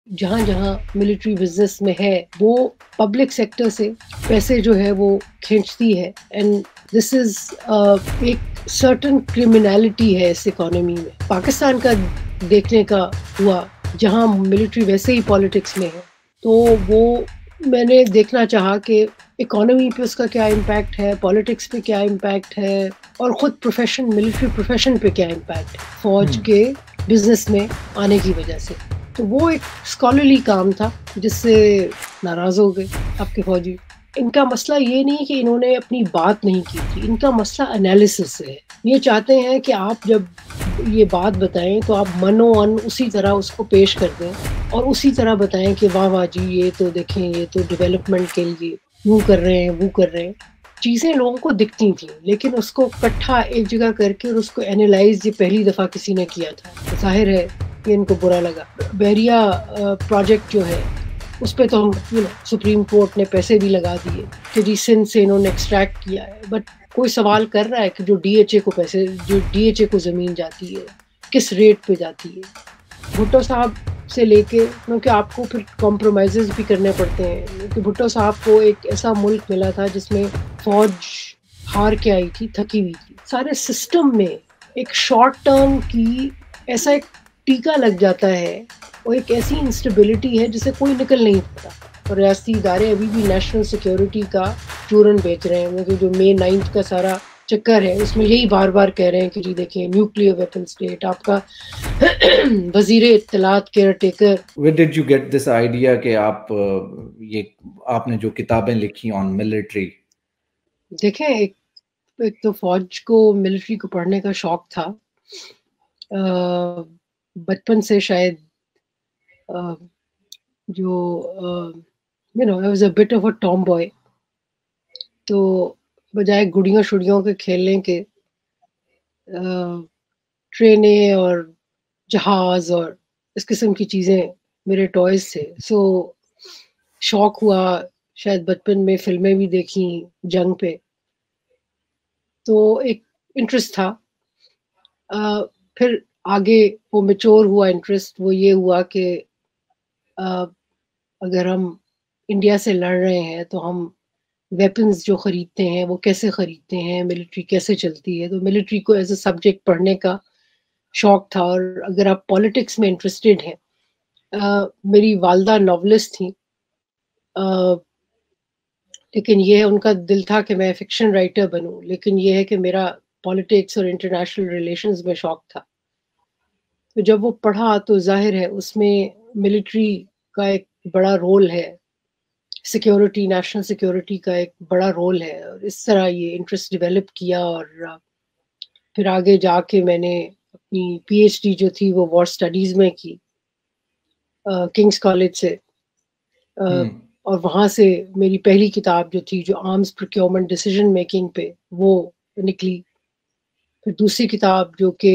جہاں جہاں military business میں ہے وہ پبلک سیکٹر سے پیسے جو ہے وہ کھینچتی ہے، اینڈ دس از ایک سرٹن کرمنالٹی ہے اس اکانومی میں. پاکستان کا دیکھنے کا ہوا جہاں ملٹری ویسے ہی پالیٹکس میں ہے، تو وہ میں نے دیکھنا چاہا کہ اکانومی پہ اس کا کیا امپیکٹ ہے، پالیٹکس پہ کیا امپیکٹ ہے، اور خود پروفیشن ملٹری پروفیشن پہ کیا امپیکٹ ہے فوج کے بزنس میں آنے کی وجہ سے. تو وہ ایک اسکالرلی کام تھا جس سے ناراض ہو گئے آپ کے فوجی. ان کا مسئلہ یہ نہیں کہ انہوں نے اپنی بات نہیں کی تھی، ان کا مسئلہ انالیسس سے ہے. یہ چاہتے ہیں کہ آپ جب یہ بات بتائیں تو آپ منو ان اسی طرح اس کو پیش کر دیں اور اسی طرح بتائیں کہ واہ واہ جی یہ تو دیکھیں یہ تو ڈیولپمنٹ کے لیے یوں کر رہے ہیں وہ کر رہے ہیں. چیزیں لوگوں کو دکھتی تھیں لیکن اس کو کٹھا ایک جگہ کر کے اور اس کو اینالائز یہ پہلی دفعہ کسی نے کیا تھا. ظاہر ہے کہ ان کو برا لگا. بحریہ پروجیکٹ جو ہے اس پہ تو ہم سپریم کورٹ نے پیسے بھی لگا دیے کہ جی سندھ سے انہوں نے ایکسٹریکٹ کیا ہے، بٹ کوئی سوال کر رہا ہے کہ جو ڈی ایچ اے کو پیسے، جو ڈی ایچ اے کو زمین جاتی ہے کس ریٹ پہ جاتی ہے. بھٹو صاحب سے لے کے، کیونکہ آپ کو پھر کمپرومائزز بھی کرنے پڑتے ہیں، کیونکہ بھٹو صاحب کو ایک ایسا ملک ملا تھا جس میں فوج ہار کے آئی تھی، تھکی ہوئی تھی. سارے سسٹم میں ایک شارٹ ٹرم کی ایسا ایک ٹیکا لگ جاتا ہے اور ایک ایسی انسٹیبلٹی ہے جسے کوئی نکل نہیں پاتا. اور ریاستی ادارے ابھی بھی نیشنل سیکیورٹی کا چورن بیچ رہے ہیں، کیونکہ جو مئی 9 کا سارا چکر ہے اس میں یہی بار بار کہہ رہے ہیں کہ جی دیکھیں نیوکلیئر ویپن اسٹیٹ. آپ کا وزیر اطلاعات caretaker. Where did you get this idea کہ آپ یہ آپ نے جو کتابیں لکھی آن ملٹری؟ دیکھیں ایک تو فوج کو ملٹری کو پڑھنے کا شوق تھا بچپن سے. شاید جو I was a bit of a tomboy. تو بجائے گڑیوں شڑیوں کے کھیلنے کے ٹرینیں اور جہاز اور اس قسم کی چیزیں میرے ٹوائز تھے. سو شوق ہوا، شاید بچپن میں فلمیں بھی دیکھیں جنگ پہ، تو ایک انٹرسٹ تھا. پھر آگے وہ میچور ہوا انٹرسٹ، وہ یہ ہوا کہ اگر ہم انڈیا سے لڑ رہے ہیں تو ہم ویپنز جو خریدتے ہیں وہ کیسے خریدتے ہیں، ملٹری کیسے چلتی ہے. تو ملٹری کو ایز اے سبجیکٹ پڑھنے کا شوق تھا. اور اگر آپ پالیٹکس میں انٹرسٹڈ ہیں، میری والدہ ناولسٹ تھیں، لیکن یہ ان کا دل تھا کہ میں فکشن رائٹر بنوں، لیکن یہ ہے کہ میرا پالیٹکس اور انٹرنیشنل ریلیشنز میں شوق تھا. تو جب وہ پڑھا تو ظاہر ہے اس میں ملٹری کا ایک بڑا رول ہے، سیکیورٹی، نیشنل سیکیورٹی کا ایک بڑا رول ہے، اور اس طرح یہ انٹرسٹ ڈیولپ کیا. اور پھر آگے جا کے میں نے اپنی پی ایچ ڈی جو تھی وہ وار اسٹڈیز میں کی کنگس کالج سے. اور وہاں سے میری پہلی کتاب جو تھی جو آرمز پروکیورمنٹ ڈیسیژن میکنگ پہ، وہ نکلی. پھر دوسری کتاب جو کہ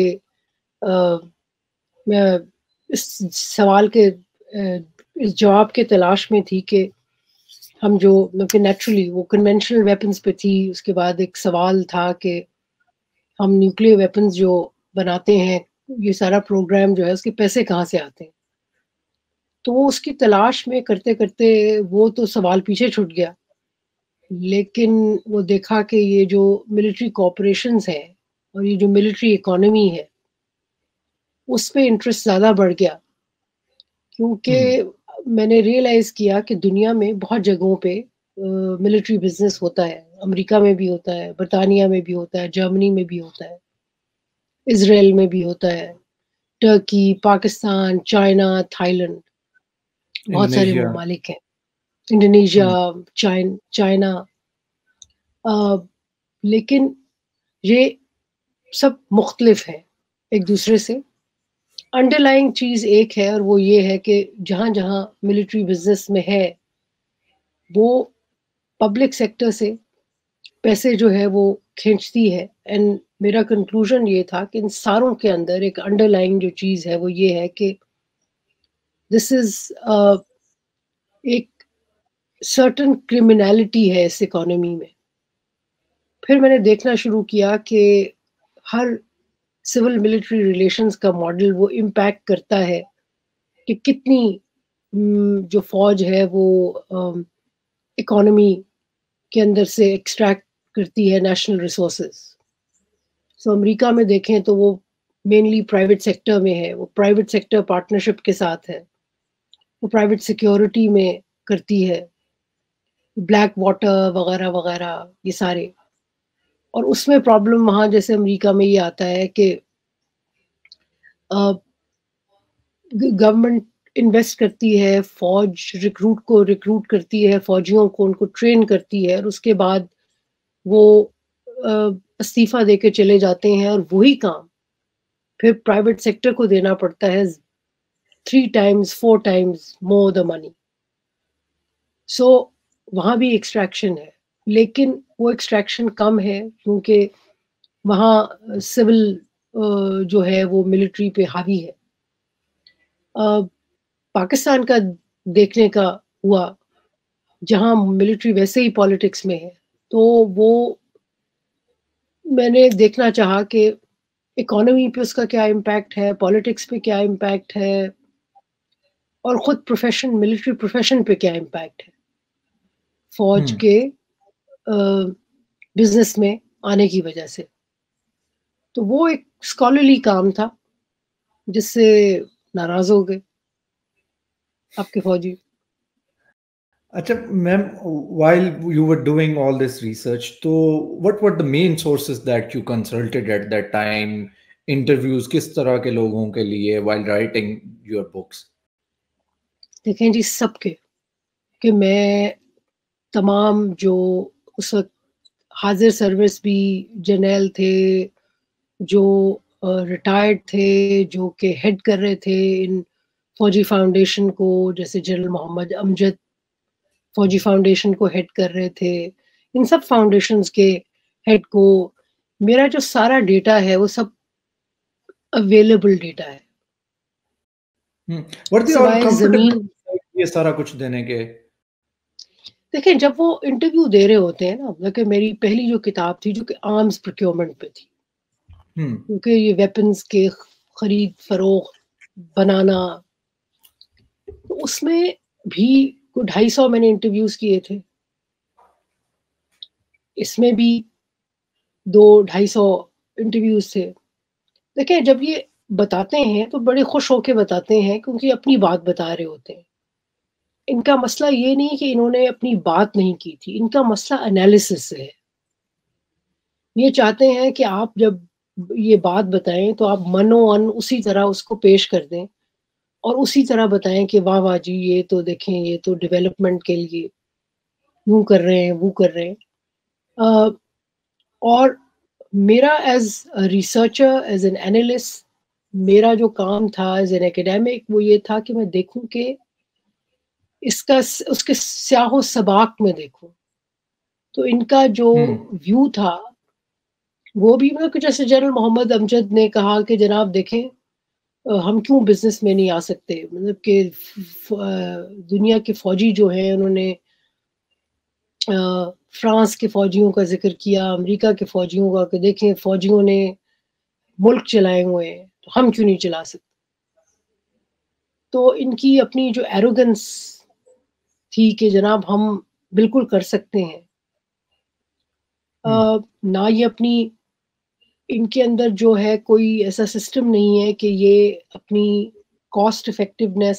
میں اس سوال کے اس جواب کے تلاش میں تھی کہ ہم جو نیچرلی وہ کنونشنل ویپنز پہ تھی. اس کے بعد ایک سوال تھا کہ ہم نیوکلیئر ویپنز جو بناتے ہیں، یہ سارا پروگرام جو ہے اس کے پیسے کہاں سے آتے ہیں. تو وہ اس کی تلاش میں کرتے کرتے وہ تو سوال پیچھے چھوٹ گیا، لیکن وہ دیکھا کہ یہ جو ملٹری کوآپریشنز ہیں اور یہ جو ملٹری اکانومی ہے اس پہ انٹرسٹ زیادہ بڑھ گیا. کیونکہ میں نے ریئلائز کیا کہ دنیا میں بہت جگہوں پہ ملٹری بزنس ہوتا ہے. امریکہ میں بھی ہوتا ہے، برطانیہ میں بھی ہوتا ہے، جرمنی میں بھی ہوتا ہے، اسرائیل میں بھی ہوتا ہے، Turkey, Pakistan, China, Thailand, بہت سارے انڈونیشیا. ممالک ہیں، انڈونیشیا، چائنا. لیکن یہ سب مختلف ہیں ایک دوسرے سے. انڈر لائنگ چیز ایک ہے، اور وہ یہ ہے کہ جہاں جہاں ملٹری بزنس میں ہے وہ پبلک سیکٹر سے پیسے جو ہے وہ کھینچتی ہے. اینڈ میرا کنکلوژن یہ تھا کہ ان ساروں کے اندر ایک انڈر لائنگ جو چیز ہے وہ یہ ہے کہ دس از ایک سرٹن کرمنالٹی ہے اس اکانومی میں. پھر میں نے دیکھنا شروع کیا کہ ہر سول ملٹری ریلیشنز کا ماڈل وہ امپیکٹ کرتا ہے کہ کتنی جو فوج ہے وہ اکانومی کے اندر سے ایکسٹریکٹ کرتی ہے نیشنل ریسورسز. سو امریکہ میں دیکھیں تو وہ مینلی پرائیویٹ سیکٹر میں ہے، وہ پرائیویٹ سیکٹر پارٹنرشپ کے ساتھ ہے، وہ پرائیویٹ سیکیورٹی میں کرتی ہے، بلیک واٹر وغیرہ وغیرہ یہ سارے. اور اس میں پرابلم وہاں جیسے امریکہ میں یہ آتا ہے کہ گورنمنٹ انویسٹ کرتی ہے، فوج ریکروٹ کرتی ہے، فوجیوں کو ان کو ٹرین کرتی ہے، اور اس کے بعد وہ استعفیٰ دے کے چلے جاتے ہیں، اور وہی کام پھر پرائیویٹ سیکٹر کو دینا پڑتا ہے 3 times 4 times more the money. سو وہاں بھی ایکسٹریکشن ہے، لیکن وہ ایکسٹریکشن کم ہے کیونکہ وہاں سول جو ہے وہ ملٹری پہ حاوی ہے. پاکستان کا دیکھنے کا ہوا جہاں ملٹری ویسے ہی پالیٹکس میں ہے، تو وہ میں نے دیکھنا چاہا کہ اکانومی پہ اس کا کیا امپیکٹ ہے، پالیٹکس پہ کیا امپیکٹ ہے، اور خود پروفیشن ملٹری پروفیشن پہ کیا امپیکٹ ہے فوج کے بزنس میں آنے کی وجہ سے. تو وہ ایک اسکالرلی کام تھا جس سے ناراض ہو گئے آپ کے فوجی. اچھا میم، while you were doing all this research, تو what were the main sources that you consulted at that time? Interviews کس طرح کے لوگوں کے لیے while writing your books? دیکھیں جی، سب کے کہ میں تمام جو اس وقت حاضر سروس بھی جرنیل تھے، جو ریٹائرڈ تھے، جو کہ ہیڈ کر رہے تھے ان فوجی فاؤنڈیشن کو، جیسے جنرل محمد امجد فوجی فاؤنڈیشن کو ہیڈ کر رہے تھے، ان سب فاؤنڈیشنز کے ہیڈ کو میرا جو سارا ڈیٹا ہے وہ سب اویلیبل ڈیٹا ہے. Were they all سوائے comfortable زمین، یہ سارا کچھ دینے کے؟ دیکھیں جب وہ انٹرویو دے رہے ہوتے ہیں نا، کہ میری پہلی جو کتاب تھی جو کہ آرمز پروکیورمنٹ پہ تھی، کیونکہ یہ ویپنز کے خرید فروخت بنانا، تو اس میں بھی 250 میں نے انٹرویوز کیے تھے، اس میں بھی 200-250 انٹرویوز تھے. دیکھیں جب یہ بتاتے ہیں تو بڑے خوش ہو کے بتاتے ہیں کیونکہ اپنی بات بتا رہے ہوتے ہیں. ان کا مسئلہ یہ نہیں کہ انہوں نے اپنی بات نہیں کی تھی، ان کا مسئلہ انالیسس سے ہے. یہ چاہتے ہیں کہ آپ جب یہ بات بتائیں تو آپ منو اسی طرح اس کو پیش کر دیں اور اسی طرح بتائیں کہ واہ واہ جی یہ تو دیکھیں یہ تو ڈیولپمنٹ کے لیے یوں کر رہے ہیں وہ کر رہے ہیں. اور میرا as researcher, as an analyst, میرا جو کام تھا ایز این ایکیڈیمک وہ یہ تھا کہ میں دیکھوں کہ اس کے سیاہ و سباق میں دیکھوں. تو ان کا جو ویو تھا وہ بھی مطلب کہ جیسے جنرل محمد امجد نے کہا کہ جناب دیکھیں ہم کیوں بزنس میں نہیں آ سکتے، مطلب کہ دنیا کے فوجی جو ہیں انہوں نے فرانس کے فوجیوں کا ذکر کیا، امریکہ کے فوجیوں کا، کہ دیکھیں فوجیوں نے ملک چلائے ہوئے ہیں تو ہم کیوں نہیں چلا سکتے. تو ان کی اپنی جو ایروگنس تھی کہ جناب ہم بالکل کر سکتے ہیں، نہ یہ اپنی ان کے اندر جو ہے کوئی ایسا سسٹم نہیں ہے کہ یہ اپنی کاسٹ افیکٹونیس.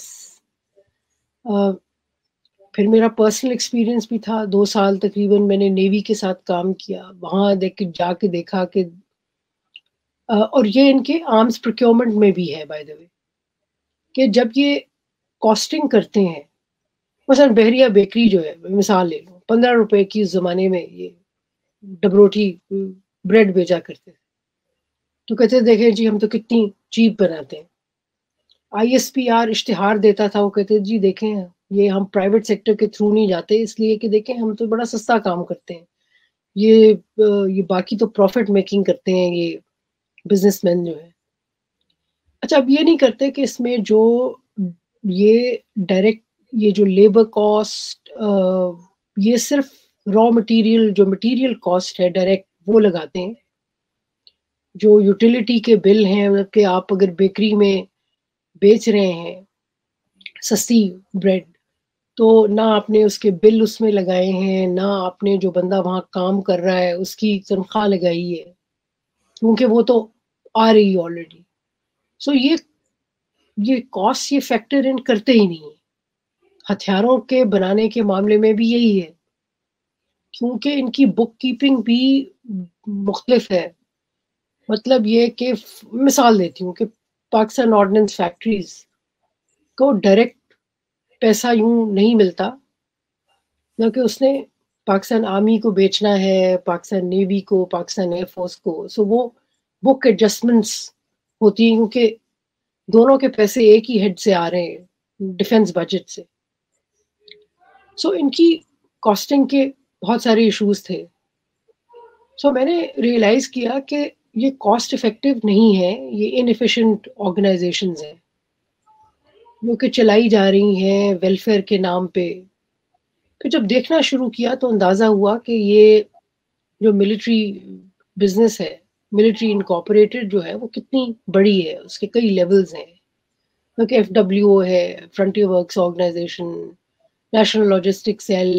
پھر میرا پرسنل ایکسپیرینس بھی تھا، 2 سال تقریباً میں نے نیوی کے ساتھ کام کیا، وہاں جا کے دیکھا کہ اور یہ ان کے آرمز پروکیورمنٹ میں بھی ہے بائی دا وے، کہ جب یہ کاسٹنگ کرتے ہیں، مثلا بحریہ بیکری جو ہے مثال لے لو، 15 روپے کی اس زمانے میں یہ ڈبروٹی بریڈ بیچا کرتے تھے، تو کہتے دیکھیں جی ہم تو کتنی چیپ بناتے ہیں. آئی ایس پی آر اشتہار دیتا تھا، وہ کہتے جی دیکھیں یہ ہم پرائیویٹ سیکٹر کے تھرو نہیں جاتے اس لیے کہ دیکھیں ہم تو بڑا سستا کام کرتے ہیں، یہ باقی تو پروفٹ میکنگ کرتے ہیں یہ بزنس مین جو ہے. اچھا اب یہ نہیں کرتے کہ اس میں جو یہ ڈائریکٹ یہ جو لیبر کاسٹ، یہ صرف را مٹیریل جو مٹیریل کاسٹ ہے ڈائریکٹ وہ لگاتے ہیں. جو یوٹیلیٹی کے بل ہیں، مطلب کہ آپ اگر بیکری میں بیچ رہے ہیں سستی بریڈ. تو نہ آپ نے اس کے بل اس میں لگائے ہیں، نہ آپ نے جو بندہ وہاں کام کر رہا ہے اس کی تنخواہ لگائی ہے، کیونکہ وہ تو آ رہی آلریڈی. سو یہ کاسٹ یہ فیکٹر ان کرتے ہی نہیں. ہتھیاروں کے بنانے کے معاملے میں بھی یہی ہے، کیونکہ ان کی بک کیپنگ بھی مختلف ہے. مطلب یہ کہ مثال دیتی ہوں کہ پاکستان آرڈننس فیکٹریز کو ڈائریکٹ پیسہ یوں نہیں ملتا، نہ کہ اس نے پاکستان آرمی کو بیچنا ہے، پاکستان نیوی کو، پاکستان ایئر فورس کو. سو وہ بک ایڈجسٹمنٹس ہوتی ہیں، کیونکہ دونوں کے پیسے ایک ہی ہیڈ سے آ رہے ہیں، ڈیفنس بجٹ سے. سو ان کی کاسٹنگ کے بہت سارے ایشوز تھے. سو میں نے ریئلائز کیا کہ یہ کاسٹ افیکٹو نہیں ہے، یہ انیفیشینٹ آرگنائزیشنز ہیں جو کہ چلائی جا رہی ہیں ویلفیئر کے نام پہ. پھر جب دیکھنا شروع کیا تو اندازہ ہوا کہ یہ جو ملٹری بزنس ہے، ملٹری انکارپوریٹڈ جو ہے، وہ کتنی بڑی ہے، اس کے کئی لیولز ہیں. کیونکہ ایف ڈبلیو او ہے، Frontier Works Organization, National Logistics Cell,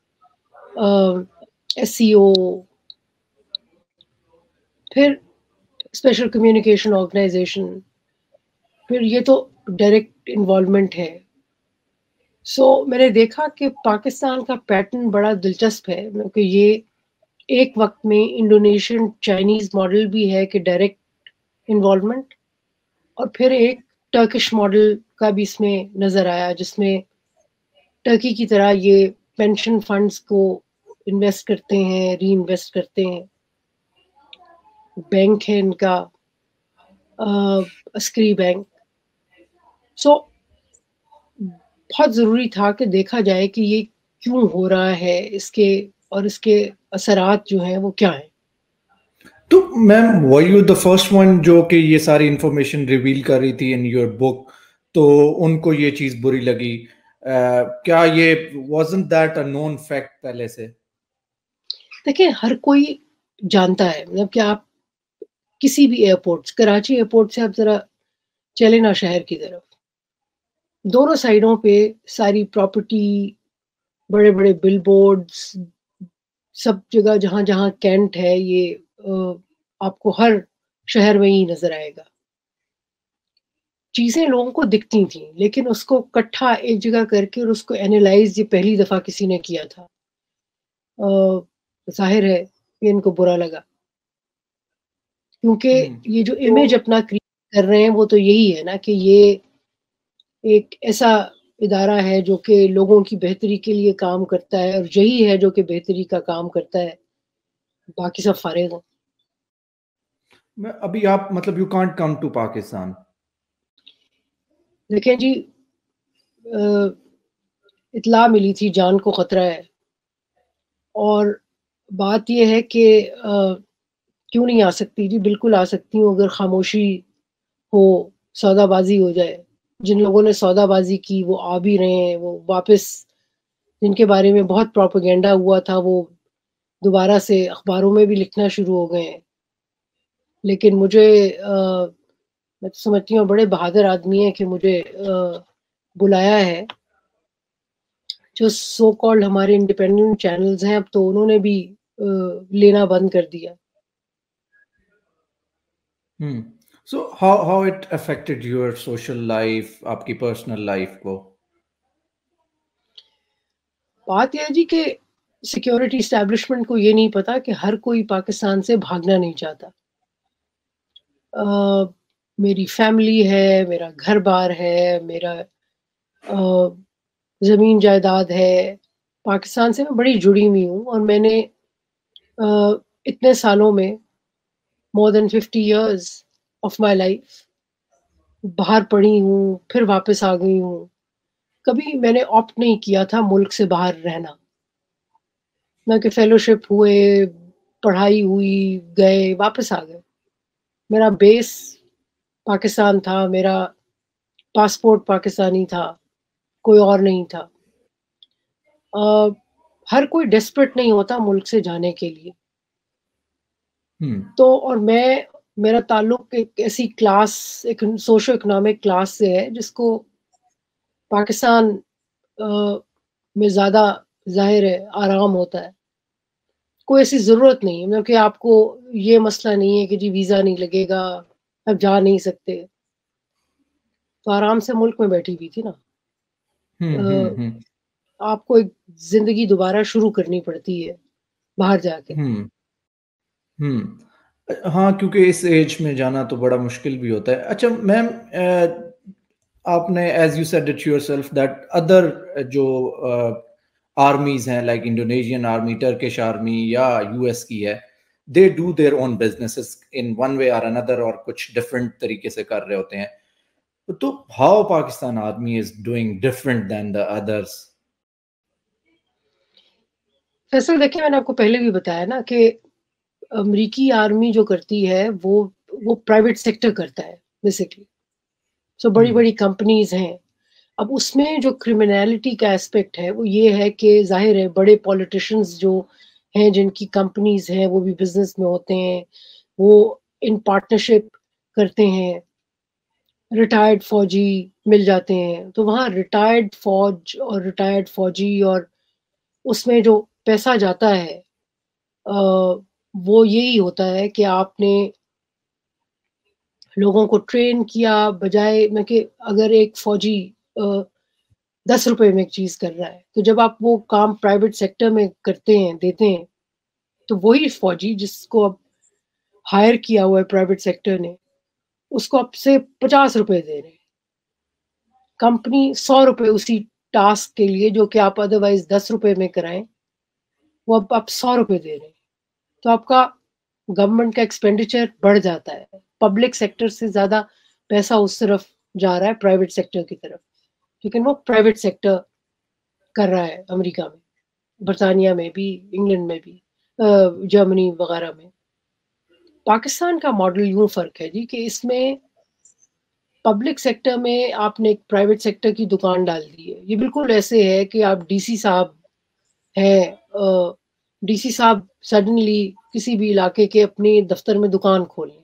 S C O, پھر اسپیشل کمیونیکیشن آرگنائزیشن، پھر یہ تو ڈائریکٹ انوالومنٹ ہے. سو میں نے دیکھا کہ پاکستان کا پیٹرن بڑا دلچسپ ہے، کیونکہ یہ ایک وقت میں انڈونیشین چائنیز ماڈل بھی ہے کہ ڈائریکٹ انوالومنٹ، اور پھر ایک ٹرکش ماڈل کا بھی اس میں نظر آیا، جس میں ٹرکی کی طرح یہ پینشن فنڈز کو انویسٹ کرتے ہیں، ری انویسٹ کرتے ہیں. بینک ہے ان کا عسکری بینک. سو بہت ضروری تھا کہ دیکھا جائے کہ یہ کیوں ہو رہا ہے، اس کے اور اس کے اثرات جو ہیں وہ کیا ہیں. تو میم were you the first one جو کہ یہ ساری انفارمیشن ریویل کر رہی تھی ان یور بک، تو ان کو یہ چیز بری لگی؟ کیا یہ wasn't that a known fact پہلے سے؟ دیکھیں ہر کوئی جانتا ہے، مطلب کہ آپ کسی بھی ایئرپورٹ، کراچی ایئرپورٹ سے آپ ذرا چلے نا شہر کی طرف، دونوں سائڈوں پہ ساری پراپرٹی، بڑے بڑے بل بورڈز، سب جگہ جہاں جہاں کینٹ ہے، یہ آپ کو ہر شہر میں ہی نظر آئے گا. چیزیں لوگوں کو دکھتی تھیں، لیکن اس کو کٹھا ایک جگہ کر کے اور اس کو اینالائز یہ پہلی دفعہ کسی نے کیا تھا. ظاہر ہے کہ ان کو برا لگا، کیونکہ یہ جو امیج اپنا کریٹ کر رہے ہیں وہ تو یہی ہے نا کہ یہ ایک ایسا ادارہ ہے جو کہ لوگوں کی بہتری کے لیے کام کرتا ہے، اور یہی ہے جو کہ بہتری کا کام کرتا ہے، باقی سب فارغ ہیں. ابھی آپ مطلب you can't come to Pakistan? دیکھیں جی، اطلاع ملی تھی جان کو خطرہ ہے، اور بات یہ ہے کہ کیوں نہیں آ سکتی؟ جی بالکل آ سکتی ہوں، اگر خاموشی ہو، سودا بازی ہو جائے. جن لوگوں نے سودا بازی کی وہ آ بھی رہے ہیں، وہ واپس، جن کے بارے میں بہت پروپیگنڈا ہوا تھا وہ دوبارہ سے اخباروں میں بھی لکھنا شروع ہو گئے ہیں. لیکن مجھے میں تو سمجھتی ہوں بڑے بہادر آدمی ہیں کہ مجھے بلایا ہے. جو سو کالڈ ہمارے انڈیپینڈنٹ چینلز ہیں اب تو انہوں نے بھی لینا بند کر دیا. So how it affected your social life, آپ کی پرسنل لائف کو؟ بات یہ ہے جی کہ سیکیورٹی اسٹیبلشمنٹ کو یہ نہیں پتا کہ ہر کوئی پاکستان سے بھاگنا نہیں چاہتا. میری فیملی ہے، میرا گھر بار ہے، میرا زمین جائیداد ہے، پاکستان سے میں بڑی جڑی ہوئی ہوں، اور میں نے اتنے سالوں میں more than 50 years of my life باہر پڑھی ہوں، پھر واپس آ گئی ہوں. کبھی میں نے آپٹ نہیں کیا تھا ملک سے باہر رہنا، نہ کہ فیلوشپ ہوئے، پڑھائی ہوئی، گئے واپس آ گئے. میرا بیس پاکستان تھا، میرا پاسپورٹ پاکستانی تھا، کوئی اور نہیں تھا. ہر کوئی ڈیسپریٹ نہیں ہوتا ملک سے جانے کے لیے. تو اور میرا تعلق ایک ایسی کلاس، ایک سوشو اکنامک کلاس سے ہے جس کو پاکستان میں زیادہ ظاہر ہے آرام ہوتا ہے, کوئی ایسی ضرورت نہیں ہے, مطلب کہ آپ کو یہ مسئلہ نہیں ہے کہ جی ویزا نہیں لگے گا, اب جا نہیں سکتے, تو آرام سے ملک میں بیٹھی ہوئی تھی نا. آپ کو ایک زندگی دوبارہ شروع کرنی پڑتی ہے باہر جا کے. ہاں, کیونکہ اس ایج میں جانا تو بڑا مشکل بھی ہوتا ہے. اچھا میم, آپ نے as you said it yourself that other جو آرمیز ہیں like Indonesian army, Turkish army یا یو ایس کی ہے, they do their own businesses in one way اور اندر, اور کچھ ڈفرینٹ طریقے سے کر رہے ہوتے ہیں. تو how Pakistan army is doing different than the others? Faisal دیکھیں, میں نے آپ کو پہلے بھی بتایا نا کہ امریکی آرمی جو کرتی ہے وہ پرائیویٹ سیکٹر کرتا ہے بیسکلی. سو بڑی بڑی کمپنیز ہیں. اب اس میں جو کرمنالٹی کا اسپیکٹ ہے وہ یہ ہے کہ ظاہر ہے بڑے پولیٹیشنز جو ہیں جن کی کمپنیز ہیں وہ بھی بزنس میں ہوتے ہیں, وہ ان پارٹنرشپ کرتے ہیں. ریٹائرڈ فوجی مل جاتے ہیں, تو وہاں ریٹائرڈ فوج اور ریٹائرڈ فوجی اور اس میں جو پیسہ جاتا ہے وہ یہی ہوتا ہے کہ آپ نے لوگوں کو ٹرین کیا, بجائے میں کہ اگر ایک فوجی 10 روپے میں ایک چیز کر رہا ہے, تو جب آپ وہ کام پرائیویٹ سیکٹر میں کرتے ہیں دیتے ہیں, تو وہی فوجی جس کو اب ہائر کیا ہوا ہے پرائیویٹ سیکٹر نے, اس کو اب سے 50 روپے دے رہے ہیں. کمپنی 100 روپے اسی ٹاسک کے لیے جو کہ آپ ادروائز 10 روپے میں کرائیں, وہ اب آپ 100 روپے دے رہے ہیں. تو آپ کا گورنمنٹ کا ایکسپینڈیچر بڑھ جاتا ہے. پبلک سیکٹر سے زیادہ پیسہ اس طرف جا رہا ہے پرائیویٹ سیکٹر کی طرف, لیکن وہ پرائیویٹ سیکٹر کر رہا ہے امریکہ میں, برطانیہ میں بھی, انگلینڈ میں بھی, جرمنی وغیرہ میں. پاکستان کا ماڈل یوں فرق ہے جی کہ اس میں پبلک سیکٹر میں آپ نے ایک پرائیویٹ سیکٹر کی دکان ڈال دی ہے. یہ بالکل ایسے ہے کہ آپ ڈی سی صاحب ہیں, ڈی سی صاحب سڈنلی کسی بھی علاقے کے اپنے دفتر میں دکان کھولیں.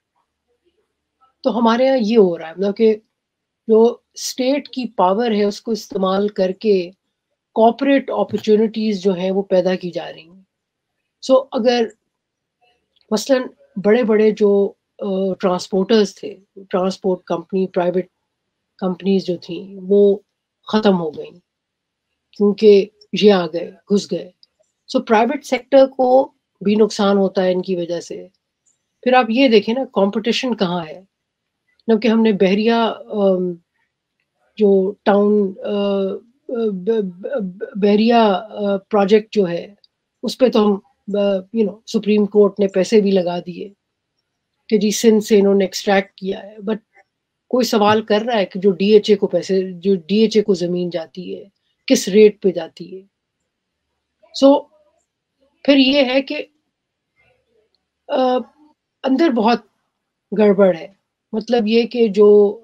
تو ہمارے یہاں یہ ہو رہا ہے, مطلب کہ جو اسٹیٹ کی پاور ہے اس کو استعمال کر کے کارپوریٹ اپرچونٹیز جو ہیں وہ پیدا کی جا رہی ہیں. سو اگر مثلاً بڑے بڑے جو ٹرانسپورٹرز تھے, ٹرانسپورٹ کمپنی, پرائیویٹ کمپنیز جو تھیں وہ ختم ہو گئیں کیونکہ یہ آ گئے, گھس گئے. سو پرائیویٹ سیکٹر کو بھی نقصان ہوتا ہے ان کی وجہ سے. پھر آپ یہ دیکھیں نا کمپٹیشن کہاں ہے, کہ ہم نے بحریہ جو ٹاؤن بحریہ پروجیکٹ جو ہے اس پہ تو ہم سپریم کورٹ نے پیسے بھی لگا دیے کہ جی سندھ سے انہوں نے ایکسٹریکٹ کیا ہے. بٹ کوئی سوال کر رہا ہے کہ جو ڈی ایچ اے کو پیسے, جو ڈی ایچ اے کو زمین جاتی ہے کس ریٹ پہ جاتی ہے. سو پھر یہ ہے کہ اندر بہت گڑبڑ ہے. مطلب یہ کہ جو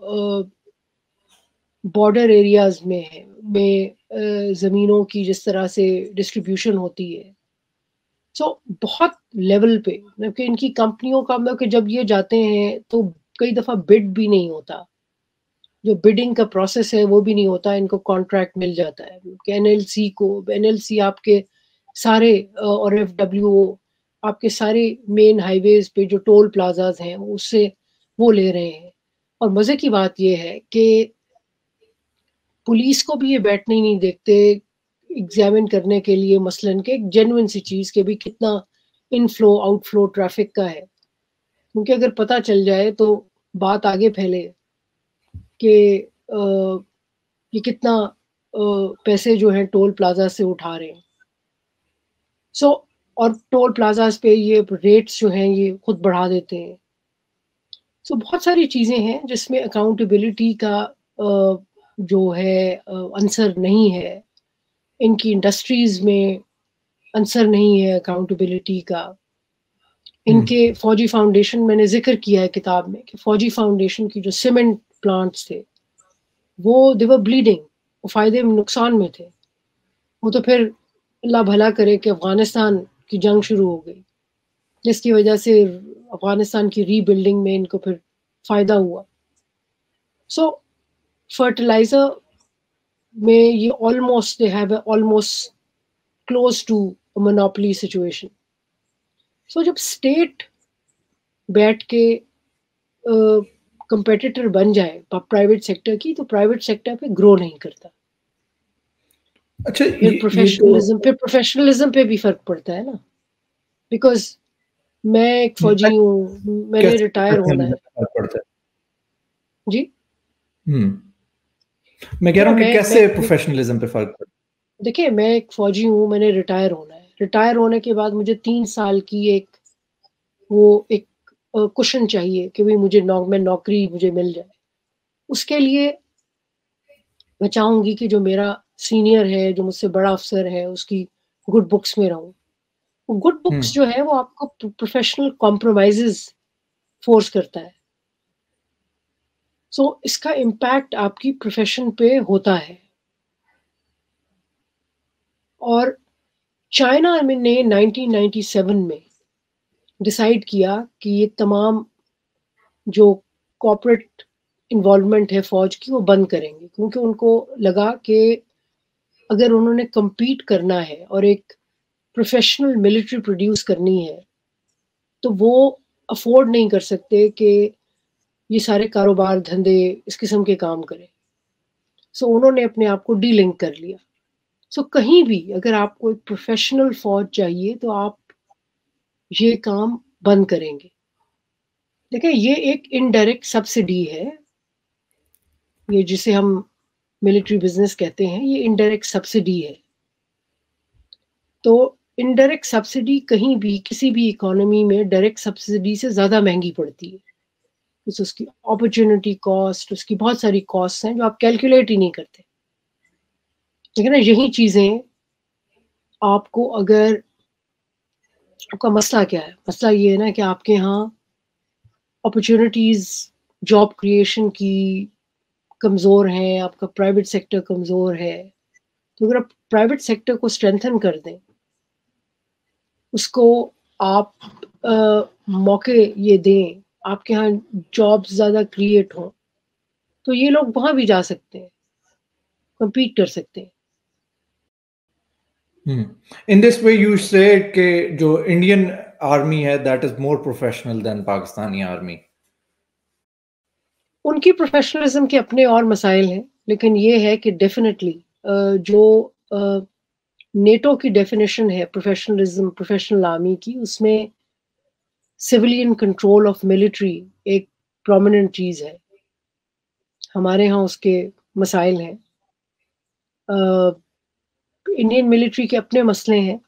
بارڈر ایریاز میں زمینوں کی جس طرح سے ڈسٹریبیوشن ہوتی ہے, سو بہت لیول پہ, مطلب کہ ان کی کمپنیوں کا, مطلب کہ جب یہ جاتے ہیں تو کئی دفعہ بڈ بھی نہیں ہوتا, جو بڈنگ کا پروسیس ہے وہ بھی نہیں ہوتا, ان کو کانٹریکٹ مل جاتا ہے. کہ این ایل سی کو, این ایل سی آپ کے سارے اور ایف ڈبلیو آپ کے سارے مین ہائی ویز پہ جو ٹول پلازاز ہیں اس سے وہ لے رہے ہیں. اور مزے کی بات یہ ہے کہ پولیس کو بھی یہ بیٹھنے ہی نہیں دیکھتے ایگزامن کرنے کے لیے, مثلاً کہ ایک جینوئن سی چیز کے بھی کتنا inflow outflow traffic کا ہے. کیونکہ اگر پتہ چل جائے تو بات آگے پھیلے کہ یہ کتنا پیسے جو ہیں ٹول پلازا سے اٹھا رہے ہیں. سو اور ٹول پلازاز پہ یہ ریٹس جو ہیں یہ خود بڑھا دیتے ہیں. سو بہت ساری چیزیں ہیں جس میں اکاؤنٹیبلٹی کا جو ہے عنصر نہیں ہے, ان کی انڈسٹریز میں عنصر نہیں ہے اکاؤنٹیبلٹی کا. ان کے فوجی فاؤنڈیشن, میں نے ذکر کیا ہے کتاب میں کہ فوجی فاؤنڈیشن کی جو سیمنٹ پلانٹس تھے وہ they were bleeding, وہ فائدے میں نقصان میں تھے. وہ تو پھر اللہ بھلا کرے کہ افغانستان کی جنگ شروع ہو گئی جس کی وجہ سے افغانستان کی ری بلڈنگ میں ان کو پھر فائدہ ہوا. سو فرٹیلائزر میں یہ almost they have almost close to monopoly situation. So جب اسٹیٹ بیٹھ کے کمپیٹیٹر بن جائے پرائیویٹ سیکٹر کی، تو پرائیویٹ سیکٹر پہ گرو نہیں کرتا. اچھا پھر پروفیشنلزم پہ بھی فرق پڑتا ہے نا. بیکاز میں ایک فوجی ہوں، میں نے ریٹائر ہونا ہے. جی میں کہہ رہا ہوں کہ کیسے پروفیشنلزم پہ فرق پڑتا ہے. دیکھیں میں ایک فوجی ہوں، میں نے ریٹائر ہونا ہے. ریٹائر ہونے کے بعد مجھے 3 سال کی ایک کشن چاہیے کہ مجھے نوکری مجھے مل جائے. اس کے لیے میں چاہوں گی کہ جو میرا سینئر ہے، جو مجھ سے بڑا افسر ہے، اس کی گڈ بکس میں رہوں. گڈ بکس جو ہے وہ آپ کو پروفیشنل کمپرومائزز فورس کرتا ہے. سو اس کا امپیکٹ آپ کی پروفیشن پہ ہوتا ہے. اور چائنا نے 1997 میں ڈیسائیڈ کیا کہ یہ تمام جو کارپوریٹ انوالومنٹ ہے فوج کی وہ بند کریں گے، کیونکہ ان کو لگا کہ اگر انہوں نے کمپیٹ کرنا ہے اور ایک پروفیشنل ملٹری پروڈیوس کرنی ہے تو وہ افورڈ نہیں کر سکتے کہ یہ سارے کاروبار دھندے اس قسم کے کام کریں. سو انہوں نے اپنے آپ کو ڈی لنک کر لیا. سو کہیں بھی اگر آپ کو ایک پروفیشنل فوج چاہیے تو آپ یہ کام بند کریں گے. دیکھیں یہ ایک انڈائریکٹ سبسڈی ہے، یہ جسے ہم ملٹری بزنس کہتے ہیں، یہ انڈائریکٹ سبسڈی ہے. تو انڈائریکٹ سبسڈی کہیں بھی کسی بھی اکانومی میں ڈائریکٹ سبسڈی سے زیادہ مہنگی پڑتی ہے. اس کی اپرچونٹی کاسٹ، اس کی بہت ساری کاسٹ ہیں جو آپ کیلکولیٹ ہی نہیں کرتے. لیکن یہی چیزیں آپ کو اگر آپ کا مسئلہ کیا ہے، مسئلہ یہ ہے نا کہ آپ کے یہاں اپرچونٹیز جاب کریشن کی کمزور ہیں، آپ کا پرائیویٹ سیکٹر کمزور ہے. تو اگر آپ پرائیویٹ سیکٹر کو اسٹرینتھن کر دیں، اس کو آپ موقع یہ دیں، آپ کے ہاں جابس زیادہ کریٹ ہوں، تو یہ لوگ وہاں بھی جا سکتے ہیں، کمپیٹ کر سکتے ہیں. In this way you said کہ جو انڈین آرمی ہے that is more professional than Pakistani army. ان کی پروفیشنلزم کے اپنے اور مسائل ہیں، لیکن یہ ہے کہ ڈیفینیٹلی جو نیٹو کی ڈیفینیشن ہے پروفیشنلزم، پروفیشنل آرمی کی، اس میں سویلین کنٹرول آف ملٹری ایک پرومیننٹ چیز ہے. ہمارے ہاں اس کے مسائل ہیں. انڈین ملٹری کے اپنے مسئلے ہیں،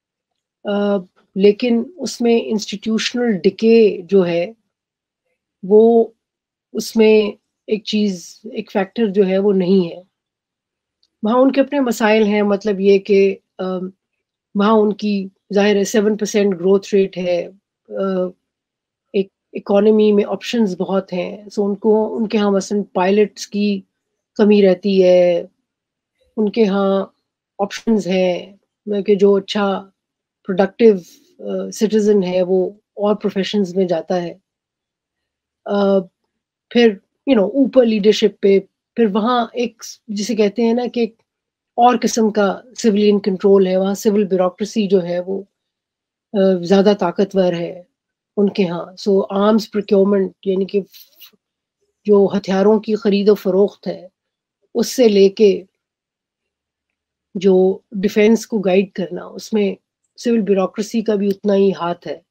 لیکن اس میں انسٹیٹیوشنل ڈکے جو ہے وہ اس میں ایک فیکٹر جو ہے وہ نہیں ہے. وہاں ان کے اپنے مسائل ہیں. مطلب یہ کہ وہاں ان کی ظاہر ہے 7% گروتھ ریٹ ہے، ایک اکانومی میں آپشنز بہت ہیں. سو ان کے ہاں مثلا پائلٹس کی کمی رہتی ہے، ان کے ہاں آپشنز ہیں کہ جو اچھا پروڈکٹیو سٹیزن ہے وہ اور پروفیشنز میں جاتا ہے. پھر اوپر لیڈرشپ پہ پھر وہاں ایک جسے کہتے ہیں نا کہ ایک اور قسم کا سویلین کنٹرول ہے. وہاں سول بیوروکریسی جو ہے وہ زیادہ طاقتور ہے ان کے ہاں. سو آرمز پروکیورمنٹ یعنی کہ جو ہتھیاروں کی خرید و فروخت ہے اس سے لے کے جو ڈیفینس کو گائیڈ کرنا، اس میں سول بیوروکریسی کا بھی اتنا ہی ہاتھ ہے.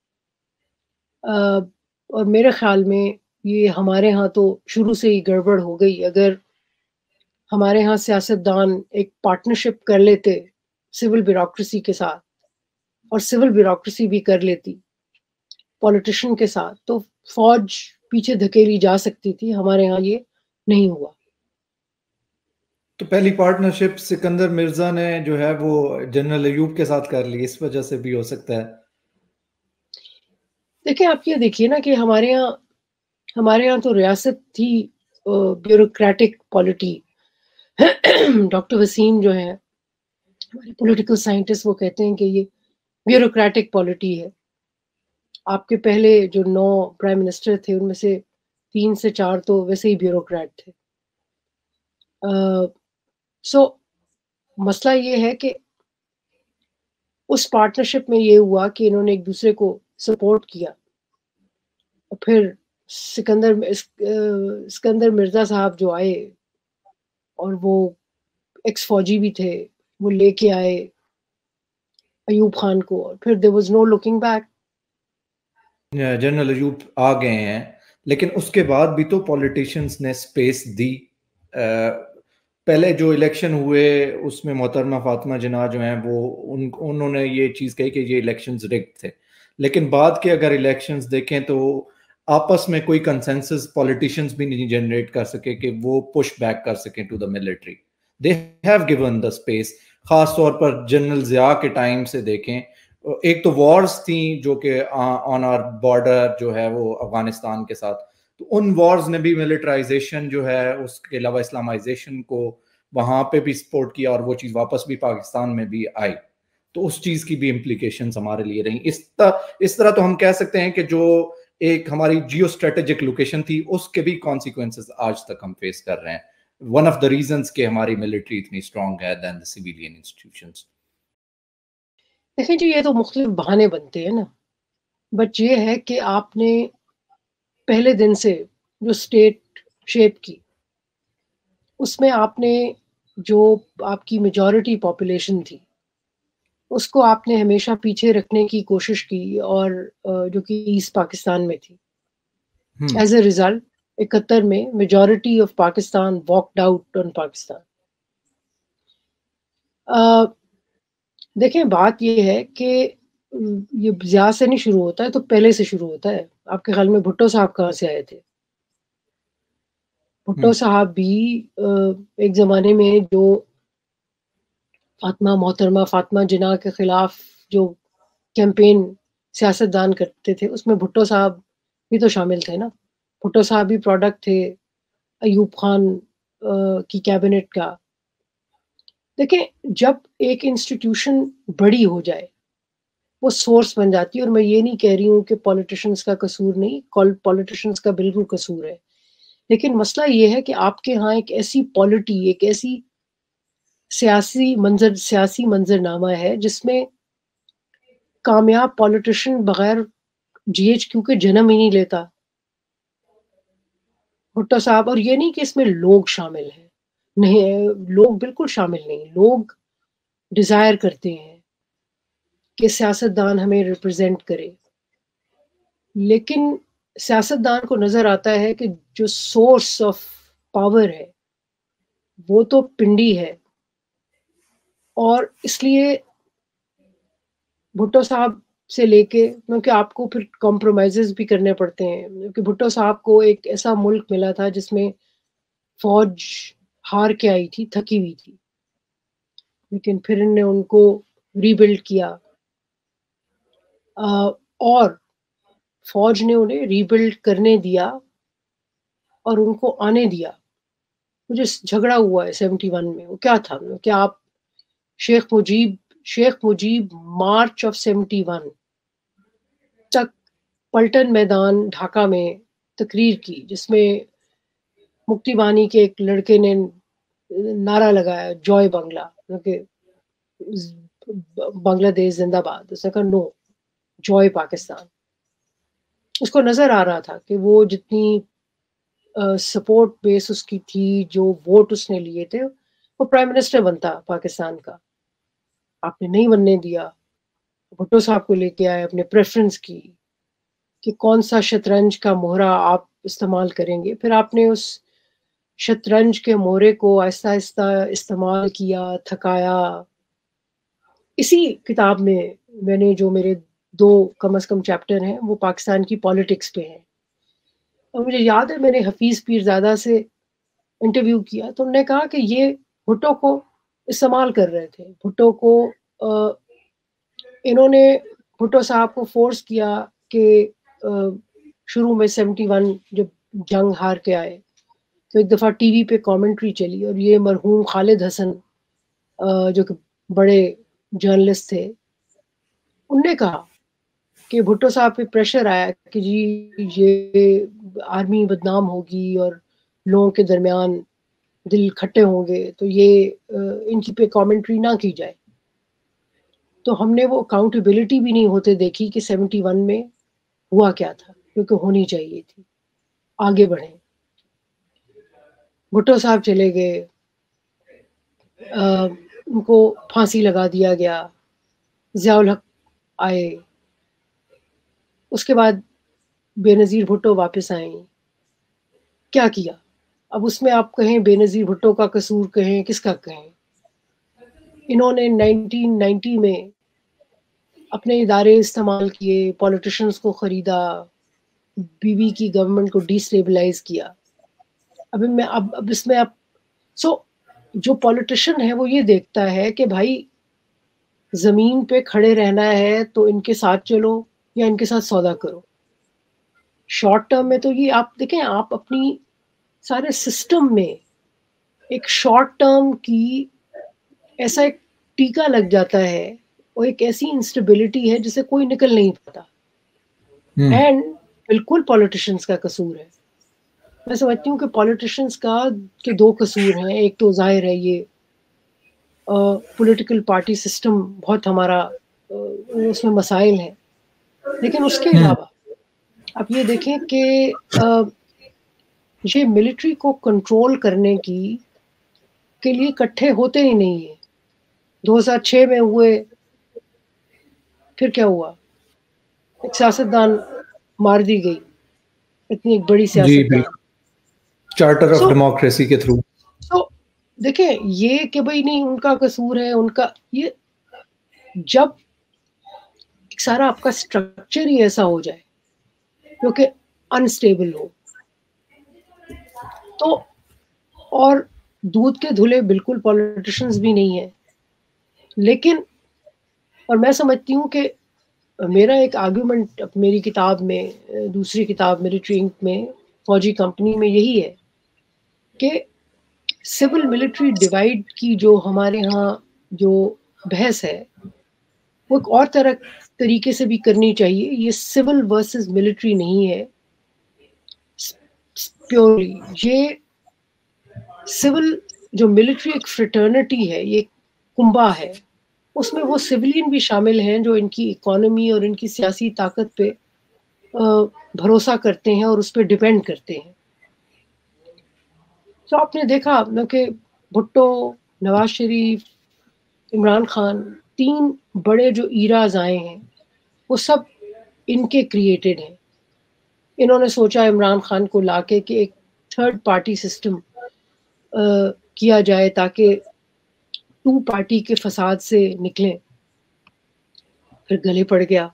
اور میرے خیال میں یہ ہمارے ہاں تو شروع سے ہی گڑبڑ ہو گئی. اگر ہمارے ہاں سیاستدان ایک پارٹنرشپ کر لیتے سول بیوروکریسی کے ساتھ، اور سول بیوروکریسی بھی کر لیتی پولیٹیشین کے ساتھ، تو فوج پیچھے دھکیلی جا سکتی تھی. ہمارے ہاں یہ نہیں ہوا. تو پہلی پارٹنرشپ سکندر مرزا نے جو ہے وہ جنرل ایوب کے ساتھ کر لی، اس وجہ سے بھی ہو سکتا ہے. دیکھیں آپ یہ دیکھیے نا کہ ہمارے یہاں تو ریاست تھی بیوروکریٹک پالیٹی. ڈاکٹر وسیم جو ہے ہمارے پولیٹیکل سائنٹسٹ، وہ کہتے ہیں کہ یہ بیوروکریٹک پالیٹی ہے. آپ کے پہلے جو 9 پرائم منسٹر تھے ان میں سے 3 سے 4 تو ویسے ہی بیوروکریٹ تھے. سو مسئلہ یہ ہے کہ اس پارٹنرشپ میں یہ ہوا کہ انہوں نے ایک دوسرے کو سپورٹ کیا. پھر سکندر مرزا صاحب جو آئے اور وہ ایکس فوجی بھی تھے, وہ لے کے آئے ایوب خان کو, اور پھر there was no looking back. General Ayub آ گئے ہیں, لیکن اس کے بعد بھی تو پولیٹیشنز نے سپیس دی. پہلے جو الیکشن ہوئے اس میں محترمہ فاطمہ جناح جو ہیں وہ انہوں نے یہ چیز کہی کہ یہ الیکشنز رگڈ تھے, لیکن بعد کے اگر الیکشنز دیکھیں تو آپس میں کوئی کنسنسس پولیٹیشنز بھی نہیں جنریٹ کر سکے کہ وہ پش بیک کر سکیں to the military. They have given the space. خاص طور پر جنرل ضیاء کے ٹائم سے دیکھیں, ایک تو وارز تھیں جو کہ آن آر بارڈر جو ہے وہ افغانستان کے ساتھ, تو ان وارز نے بھی ملٹرائزیشن جو ہے, اس کے علاوہ اسلامائزیشن کو وہاں پہ بھی سپورٹ کیا, اور وہ چیز واپس بھی پاکستان میں بھی آئی. تو اس چیز کی بھی امپلیکیشنز ہمارے لیے رہیں. اس طرح تو ہم کہہ سکتے ہیں کہ جو ایک ہماری جیو اسٹریٹجک لوکیشن تھی اس کے بھی کانسیکوینسز آج تک ہم فیس کر رہے ہیں. ون آف دا ریزنز کہ ہماری ملٹری اتنی اسٹرانگ ہے دین دا سیویلین انسٹیٹیوشنز. دیکھیں جی, یہ تو مختلف بہانے بنتے ہیں نا, بٹ یہ ہے کہ آپ نے پہلے دن سے جو اسٹیٹ شیپ کی, اس میں آپ نے جو آپ کی میجورٹی پاپولیشن تھی اس کو آپ نے ہمیشہ پیچھے رکھنے کی کوشش کی, اور جو کہ ایسٹ پاکستان میں تھی. ایز اے ریزلٹ 71 میں majority of Pakistan walked out on Pakistan. دیکھیں بات یہ ہے کہ یہ ضیاء سے نہیں شروع ہوتا ہے تو پہلے سے شروع ہوتا ہے. آپ کے خیال میں بھٹو صاحب کہاں سے آئے تھے؟ بھٹو صاحب بھی ایک زمانے میں جو محترمہ فاطمہ جناح کے خلاف جو کیمپین سیاستدان کرتے تھے اس میں بھٹو صاحب بھی تو شامل تھے نا. بھٹو صاحب بھی پروڈکٹ تھے ایوب خان کی کیبنٹ کا. دیکھیں جب ایک انسٹیٹیوشن بڑی ہو جائے وہ سورس بن جاتی ہے, اور میں یہ نہیں کہہ رہی ہوں کہ پولیٹیشنز کا قصور نہیں, پولیٹیشنز کا بالکل قصور ہے, لیکن مسئلہ یہ ہے کہ آپ کے ہاں ایک ایسی پالیٹی, ایک ایسی سیاسی منظرنامہ ہے جس میں کامیاب پولیٹیشن بغیر جی ایچ کیو کے جنم ہی نہیں لیتا. بھٹو صاحب, اور یہ نہیں کہ اس میں لوگ شامل ہیں, نہیں, لوگ بالکل شامل نہیں. لوگ ڈیزائر کرتے ہیں کہ سیاستدان ہمیں ریپرزینٹ کرے, لیکن سیاستدان کو نظر آتا ہے کہ جو سورس آف پاور ہے وہ تو پنڈی ہے. اور اس لیے بھٹو صاحب سے لے کے, کیونکہ آپ کو پھر کمپرومائزز بھی کرنے پڑتے ہیں, کیونکہ بھٹو صاحب کو ایک ایسا ملک ملا تھا جس میں فوج ہار کے آئی تھی, تھکی ہوئی تھی, لیکن پھر انہوں نے ان کو ری بلڈ کیا, اور فوج نے انہیں ری بلڈ کرنے دیا اور ان کو آنے دیا. مجھے جھگڑا ہوا ہے 71 میں, وہ کیا تھا کہ آپ شیخ مجیب مارچ آف 71 تک پلٹن میدان ڈھاکہ میں تقریر کی جس میں مکتی بانی کے ایک لڑکے نے نعرہ لگایا جوائے بنگلہ, کہ بنگلہ دیش زندہ باد. اس نے کہا نو, جوائے پاکستان. اس کو نظر آ رہا تھا کہ وہ جتنی سپورٹ بیس اس کی تھی, جو ووٹ اس نے لیے تھے, وہ پرائم منسٹر بنتا پاکستان کا. آپ نے نہیں بننے دیا. بھٹو صاحب کو لے کے آئے, اپنے پریفرنس کی کہ کون سا شطرنج کا مہرہ آپ استعمال کریں گے. پھر آپ نے اس شطرنج کے مہرے کو آہستہ آہستہ استعمال کیا, تھکایا. اسی کتاب میں نے جو میرے 2 کم از کم چیپٹر ہیں وہ پاکستان کی پالیٹکس پہ ہیں, اور مجھے یاد ہے میں نے حفیظ پیرزادہ سے انٹرویو کیا تو انہوں نے کہا کہ یہ بھٹو کو استعمال کر رہے تھے. بھٹو کو انہوں نے بھٹو صاحب کو فورس کیا کہ شروع میں 71 جب جنگ ہار کے آئے تو ایک دفعہ ٹی وی پہ کامنٹری چلی, اور یہ مرحوم خالد حسن جو کہ بڑے جرنلسٹ تھے, انہوں نے کہا کہ بھٹو صاحب پہ پریشر آیا کہ جی یہ آرمی بدنام ہوگی اور لوگوں کے درمیان دل کھٹے ہوں گے تو یہ ان کی پہ کامنٹری نہ کی جائے. تو ہم نے وہ اکاؤنٹیبلٹی بھی نہیں ہوتے دیکھی کہ 71 میں ہوا کیا تھا، کیونکہ ہونی چاہیے تھی. آگے بڑھیں. بھٹو صاحب چلے گئے، ان کو پھانسی لگا دیا گیا. ضیاء الحق آئے، اس کے بعد بے نظیر بھٹو واپس آئیں. کیا کیا؟ اب اس میں آپ کہیں بے نظیر بھٹو کا قصور کہیں، کس کا کہیں. انہوں نے 1990 میں اپنے ادارے استعمال کیے، پولیٹیشنز کو خریدا، بی بی کی گورنمنٹ کو ڈی اسٹیبلائز کیا. اب اس میں جو پولیٹیشین ہے وہ یہ دیکھتا ہے کہ بھائی زمین پہ کھڑے رہنا ہے تو ان کے ساتھ چلو یا ان کے ساتھ سودا کرو. شارٹ ٹرم میں تو یہ آپ دیکھیں، آپ اپنی سارے سسٹم میں ایک شارٹ ٹرم کی ایسا ایک ٹیکا لگ جاتا ہے، وہ ایک ایسی انسٹیبلٹی ہے جسے کوئی نکل نہیں پاتا. اینڈ بالکل پولیٹیشنز کا قصور ہے. میں سمجھتی ہوں کہ پولیٹیشنز کے دو قصور ہیں. ایک تو ظاہر ہے یہ پولیٹیکل پارٹی سسٹم بہت ہمارا اس میں مسائل ہیں، لیکن اس کے علاوہ آپ یہ دیکھیں کہ یہ ملٹری کو کنٹرول کرنے کے لیے اکٹھے ہوتے ہی نہیں ہیں. 2006 میں ہوئے، پھر کیا ہوا؟ ایک سیاستدان مار دی گئی، اتنی ایک بڑی جی سیاستدان. بالکل، چارٹر آف ڈیموکریسی کے تھرو. تو دیکھیں یہ کہ بھائی نہیں ان کا قصور ہے، ان کا یہ جب ایک سارا آپ کا اسٹرکچر ہی ایسا ہو جائے جو کہ انسٹیبل ہو، تو اور دودھ کے دھلے بالکل پولیٹیشنز بھی نہیں ہیں. لیکن اور میں سمجھتی ہوں کہ میرا ایک آرگیومنٹ میری کتاب میں، دوسری کتاب ملٹری انک میں، فوجی کمپنی میں، یہی ہے کہ سول ملٹری ڈیوائڈ کی جو ہمارے ہاں جو بحث ہے وہ ایک اور طریقے سے بھی کرنی چاہیے. یہ سول ورسز ملٹری نہیں ہے پیورلی. یہ سول جو ملٹری ایک فریٹرنٹی ہے، یہ کنبا ہے، اس میں وہ سولین بھی شامل ہیں جو ان کی اکانومی اور ان کی سیاسی طاقت پہ بھروسہ کرتے ہیں اور اس پہ ڈیپینڈ کرتے ہیں. تو آپ نے دیکھا کہ بھٹو، نواز شریف، عمران خان، 3 بڑے جو ایراز آئے ہیں وہ سب ان کے کریٹڈ ہیں. انہوں نے سوچا عمران خان کو لا کے کہ ایک تھرڈ پارٹی سسٹم کیا جائے تاکہ 2 پارٹی کے فساد سے نکلیں، پھر گلے پڑ گیا.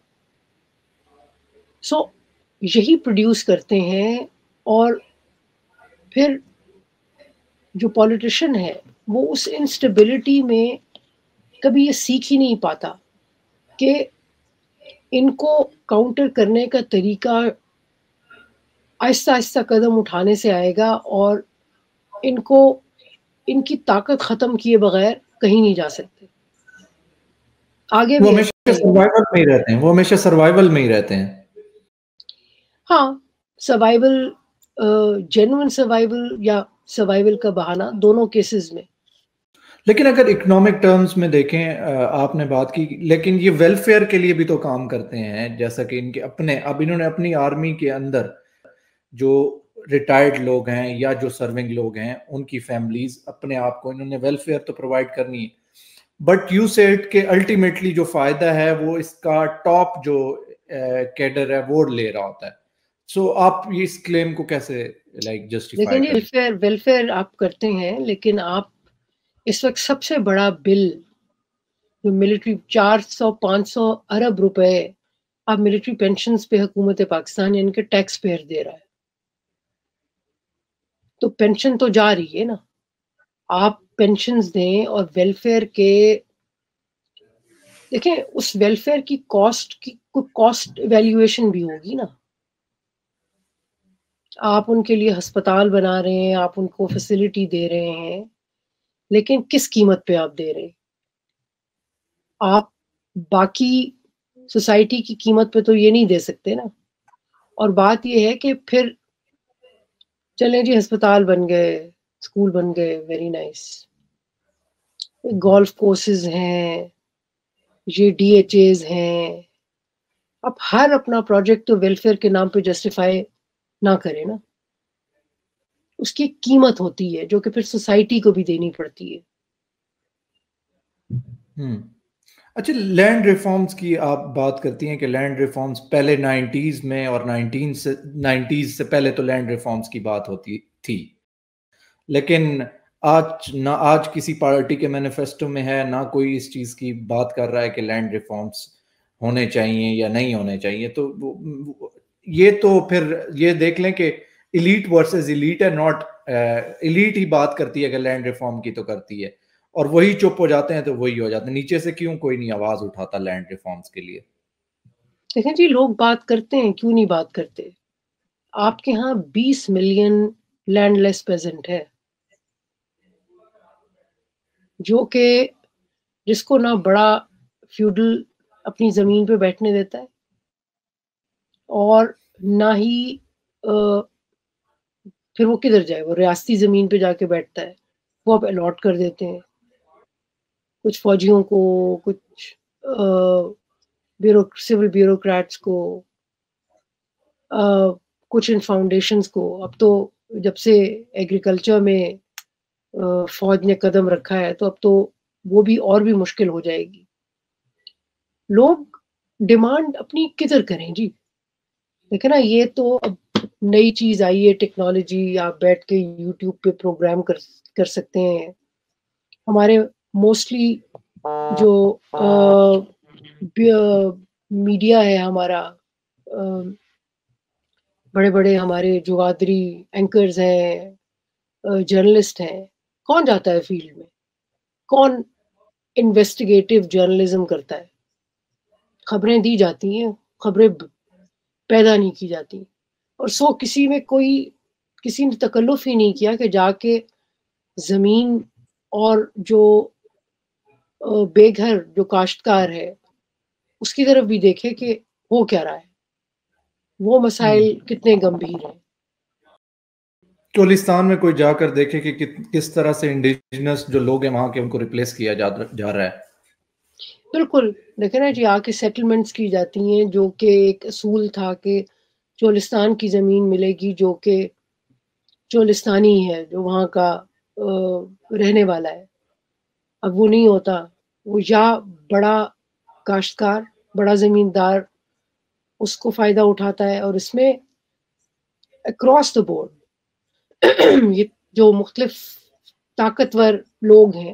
یہی پروڈیوس کرتے ہیں. اور پھر جو پولیٹیشین ہے وہ اس انسٹیبلٹی میں کبھی یہ سیکھ ہی نہیں پاتا کہ ان کو کاؤنٹر کرنے کا طریقہ آہستہ آہستہ قدم اٹھانے سے آئے گا، اور ان کی طاقت ختم کیے بغیر کہیں نہیں جا سکتے. آگے وہ بھی ہمیشہ سروائیول میں ہی رہتے ہیں، وہ ہمیشہ سروائیول میں ہی رہتے ہیں. ہاں، سروائیول، جینوئن سروائیول یا سروائیول کا بہانہ، دونوں کیسز میں. لیکن اگر اکنامک ٹرمز میں دیکھیں، آپ نے بات کی، لیکن یہ ویلفیئر کے لیے بھی تو کام کرتے ہیں. جیسا کہ ان کے اب انہوں نے اپنی آرمی کے اندر جو ریٹائرڈ لوگ ہیں یا جو سرونگ لوگ ہیں ان کی فیملیز، اپنے آپ کو انہوں نے ویلفیئر تو پرووائڈ کرنی ہے. بٹ یو سیڈ کہ الٹیمیٹلی جو فائدہ ہے وہ اس کا ٹاپ جو کیڈر ہے وہ لے رہا ہوتا ہے. سو آپ اس کلیم کو کیسے جسٹیفائی لیکن کریں؟ ویلفیئر آپ کرتے ہیں، لیکن آپ اس وقت سب سے بڑا بل جو ملٹری 400-500 ارب روپے آپ ملٹری پینشنز پہ حکومت پاکستان یعنی کہ ٹیکس پیئر دے رہا ہے. تو پینشن تو جا رہی ہے نا. آپ پینشنز دیں اور ویلفیئر کے دیکھیں، اس ویلفیئر کی کاسٹ ایویلیویشن بھی ہوگی نا. آپ ان کے لیے ہسپتال بنا رہے ہیں، آپ ان کو فیسلٹی دے رہے ہیں، لیکن کس قیمت پہ آپ دے رہے ہیں؟ آپ باقی سوسائٹی کی قیمت پہ تو یہ نہیں دے سکتے نا. اور بات یہ ہے کہ پھر چلیں جی ہسپتال بن گئے، اسکول بن گئے, ویری نائس. گولف کورسز ہیں, یہ ڈی ایچ ایز ہیں. اب ہر اپنا پروجیکٹ تو ویلفیئر کے نام پہ جسٹیفائی نہ کرے نا, اس کی قیمت ہوتی ہے جو کہ پھر سوسائٹی کو بھی دینی پڑتی ہے. اچھا, لینڈ ریفارمز کی آپ بات کرتی ہیں کہ لینڈ ریفارمز پہلے 90s میں اور 90s سے پہلے تو لینڈ ریفارمز کی بات ہوتی تھی, لیکن آج کسی پارٹی کے مینیفیسٹو میں ہے, نہ کوئی اس چیز کی بات کر رہا ہے کہ لینڈ ریفارمز ہونے چاہیے یا نہیں ہونے چاہیے. تو یہ تو پھر یہ دیکھ لیں کہ ایلیٹ ورسز ایلیٹ ہے, ناٹ ایلیٹ ہی بات کرتی ہے کہ لینڈ ریفارم کی تو کرتی ہے, اور وہی چپ ہو جاتے ہیں تو وہی ہو جاتے ہیں. نیچے سے کیوں کوئی نہیں آواز اٹھاتا لینڈ ریفارمز کے لیے؟ دیکھیں جی, لوگ بات کرتے ہیں, کیوں نہیں بات کرتے. آپ کے ہاں 20 ملین لینڈ لیس پیزنٹ ہے, جو کہ جس کو نہ بڑا فیوڈل اپنی زمین پہ بیٹھنے دیتا ہے, اور نہ ہی پھر وہ کدھر جائے, وہ ریاستی زمین پہ جا کے بیٹھتا ہے. وہ اب الاٹ کر دیتے ہیں کچھ فوجیوں کو, کچھ سول بیوروکریٹس کو, کچھ ان فاؤنڈیشنز کو. اب تو جب سے ایگریکلچر میں فوج نے قدم رکھا ہے تو اب تو وہ بھی اور بھی مشکل ہو جائے گی. لوگ ڈیمانڈ اپنی کدھر کریں جی. دیکھیں نا, یہ تو اب نئی چیز آئی ہے ٹیکنالوجی, آپ بیٹھ کے یوٹیوب پہ پروگرام کر سکتے ہیں. ہمارے موسٹلی جو میڈیا ہے ہمارا, بڑے بڑے ہمارے جو گادری اینکرز ہیں, جرنلسٹ ہیں, کون جاتا ہے فیلڈ میں؟ کون انویسٹیگیٹو جرنلزم کرتا ہے؟ خبریں دی جاتی ہیں, خبریں پیدا نہیں کی جاتی. اور کسی نے تکلف ہی نہیں کیا کہ جا کے زمین اور جو بے گھر جو کاشتکار ہے اس کی طرف بھی دیکھے کہ ہو کیا رہا ہے, وہ مسائل کتنے گمبھیر ہیں. چولستان میں کوئی جا کر دیکھے کہ کس طرح سے انڈیجنس جو لوگ ہیں وہاں کے ان کو ریپلیس کیا جا رہا ہے. بالکل. دیکھیں نا جی, آ کے سیٹلمنٹس کی جاتی ہیں, جو کہ ایک اصول تھا کہ چولستان کی زمین ملے گی جو کہ چولستانی ہے, جو وہاں کا رہنے والا ہے. اب وہ نہیں ہوتا. وہ یا بڑا کاشتکار, بڑا زمیندار اس کو فائدہ اٹھاتا ہے, اور اس میں اکراس دا بورڈ یہ جو مختلف طاقتور لوگ ہیں,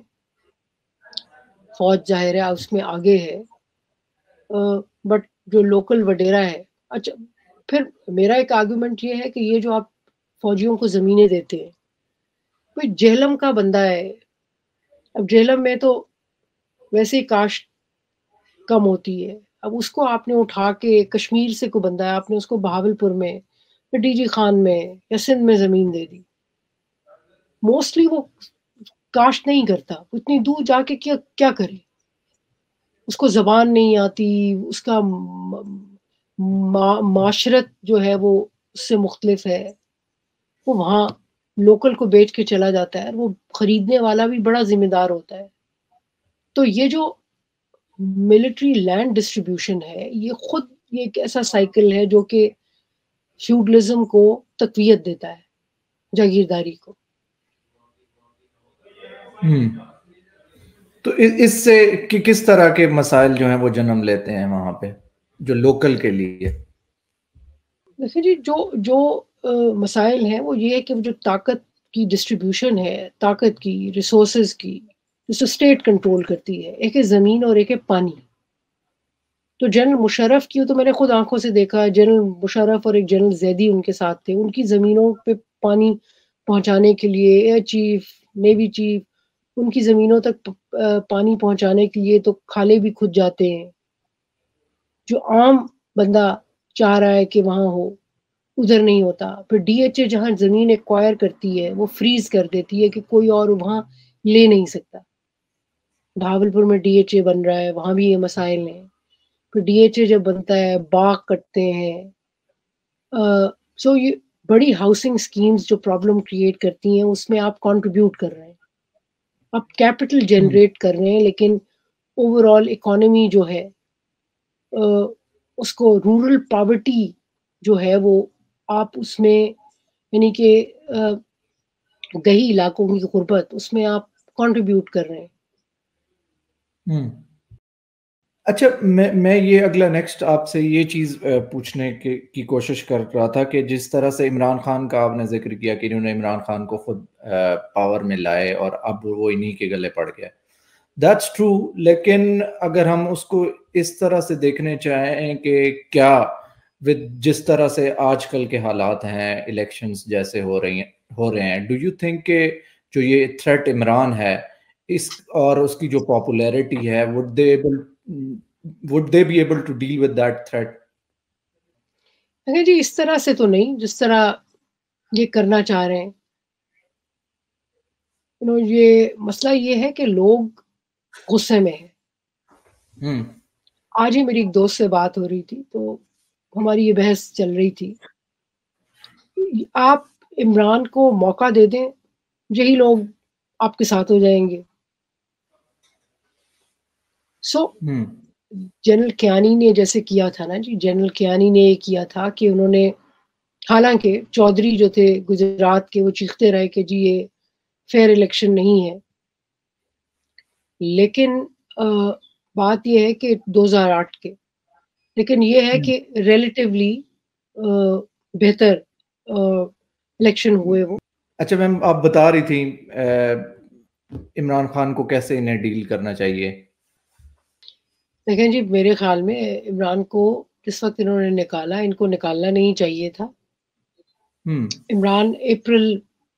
فوج ظاہر ہے اس میں آگے ہے, بٹ جو لوکل وڈیرا ہے. اچھا, پھر میرا ایک آرگومنٹ یہ ہے کہ یہ جو آپ فوجیوں کو زمینیں دیتے ہیں, کوئی جہلم کا بندہ ہے. اب جہلم میں تو ویسے ہی کاشت کم ہوتی ہے. اب اس کو آپ نے اٹھا کے کشمیر سے کو بندہ ہے, آپ نے اس کو بہاولپور میں ڈی جی خان میں یا سندھ میں زمین دے دی. موسٹلی وہ کاشت نہیں کرتا, اتنی دور جا کے کیا کرے. اس کو زبان نہیں آتی, اس کا معاشرت جو ہے وہ اس سے مختلف ہے. وہ وہاں لوکل کو بیچ کے چلا جاتا ہے, وہ خریدنے والا بھی بڑا ذمہ دار ہوتا ہے. تو یہ جو ملٹری لینڈ ڈسٹریبیوشن ہے, یہ خود یہ ایک ایسا سائیکل ہے جو کہ فیوڈلزم کو تقویت دیتا ہے, جاگیرداری کو. تو اس سے کس طرح کے مسائل جو ہیں وہ جنم لیتے ہیں وہاں پہ جو لوکل کے لیے؟ دیکھیں جی, جو مسائل ہیں وہ یہ ہے کہ جو طاقت کی ڈسٹریبیوشن ہے, طاقت کی, ریسورسز کی, جو اسٹیٹ کنٹرول کرتی ہے, ایک ہے زمین اور ایک ہے پانی. تو جنرل مشرف کی تو میں نے خود آنکھوں سے دیکھا, جنرل مشرف اور ایک جنرل زیدی ان کے ساتھ تھے, ان کی زمینوں پہ پانی پہنچانے کے لیے ایئر چیف, نیوی چیف, ان کی زمینوں تک پانی پہنچانے کے لیے تو کھالے بھی کھد جاتے ہیں. جو عام بندہ چاہ رہا ہے کہ وہاں ہو, ادھر نہیں ہوتا. پھر ڈی ایچ اے جہاں زمین ایکوائر کرتی ہے وہ فریز کر دیتی ہے کہ کوئی اور وہاں لے نہیں سکتا. بھاولپور میں ڈی ایچ اے بن رہا ہے, وہاں بھی یہ مسائل ہیں. پھر ڈی ایچ اے جب بنتا ہے, باغ کٹتے ہیں. سو بڑی ہاؤسنگ اسکیمز جو پرابلم کریٹ کرتی ہیں اس میں آپ کنٹریبیوٹ کر رہے ہیں, آپ کیپٹل جنریٹ کر رہے ہیں, لیکن اوور آل اکانومی جو ہے اس کو رورل پاورٹی جو ہے وہ آپ اس میں یعنی کہ دیہی علاقوں کی غربت اس میں آپ کنٹریبیوٹ کر رہے ہیں. اچھا میں یہ اگلا نیکسٹ آپ سے یہ چیز پوچھنے کی کوشش کر رہا تھا کہ جس طرح سے عمران خان کا آپ نے ذکر کیا کہ انہوں نے عمران خان کو خود پاور میں لائے اور اب وہ انہی کے گلے پڑ گیا, دیٹس ٹرو, لیکن اگر ہم اس کو اس طرح سے دیکھنے چاہیں کہ کیا جس طرح سے آج کل کے حالات ہیں, الیکشنز جیسے ہو رہے ہیں, ڈو یو تھنک کہ جو یہ تھریٹ عمران ہے اس اور اس کی جو پاپولیرٹی ہے would they be able to deal with that threat? جی اس طرح سے تو نہیں جس طرح یہ کرنا چاہ رہے ہیں. یہ مسئلہ یہ ہے کہ لوگ غصے میں ہیں. آج ہی میری ایک دوست سے بات ہو رہی تھی تو ہماری یہ بحث چل رہی تھی, آپ عمران کو موقع دے دیں یہی لوگ آپ کے ساتھ ہو جائیں گے. سو جنرل کیانی نے جیسے کیا تھا نا جی, جنرل کیانی نے یہ کیا تھا کہ انہوں نے, حالانکہ چودھری جو تھے گجرات کے وہ چیختے رہے کہ جی یہ فیئر الیکشن نہیں ہے, لیکن بات یہ ہے کہ 2008 کے, لیکن یہ ہے کہ ریلیٹیولی بہتر الیکشن ہوئے وہ. اچھا میم آپ بتا رہی تھی عمران خان کو کیسے انہیں ڈیل کرنا چاہیے. دیکھیں جی میرے خیال میں عمران کو جس وقت انہوں نے نکالا, ان کو نکالنا نہیں چاہیے تھا. عمران اپریل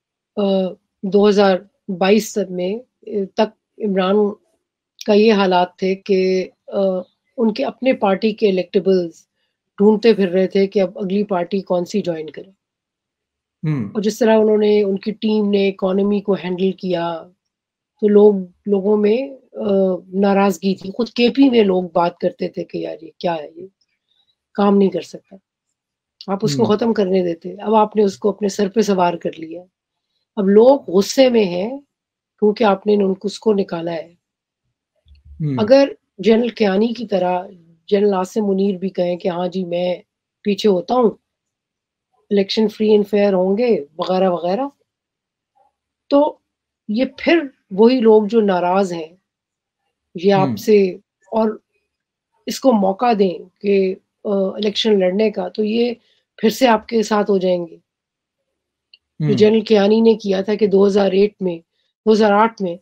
2022 میں تک عمران کا یہ حالات تھے کہ ان کے اپنے پارٹی کے الیکٹیبلز ڈھونڈتے پھر رہے تھے کہ اب اگلی پارٹی کون سی جوائن کرے. اور جس طرح انہوں نے, ان کی ٹیم نے اکانومی کو ہینڈل کیا تو لوگوں میں ناراضگی تھی. خود کے پی میں لوگ بات کرتے تھے کہ یار یہ کیا ہے, یہ کام نہیں کر سکتا, آپ اس کو ختم کرنے دیتے. اب آپ نے اس کو اپنے سر پہ سوار کر لیا, اب لوگ غصے میں ہیں کیونکہ آپ نے اس کو نکالا ہے. اگر جنرل کیانی کی طرح جنرل عاصم منیر بھی کہیں کہ ہاں جی میں پیچھے ہوتا ہوں, الیکشن فری اینڈ فیئر ہوں گے وغیرہ وغیرہ, تو یہ پھر وہی لوگ جو ناراض ہیں یہ آپ سے اور اس کو موقع دیں کہ الیکشن لڑنے کا, تو یہ پھر سے آپ کے ساتھ ہو جائیں گے. جو جنرل کیانی نے کیا تھا کہ 2008 میں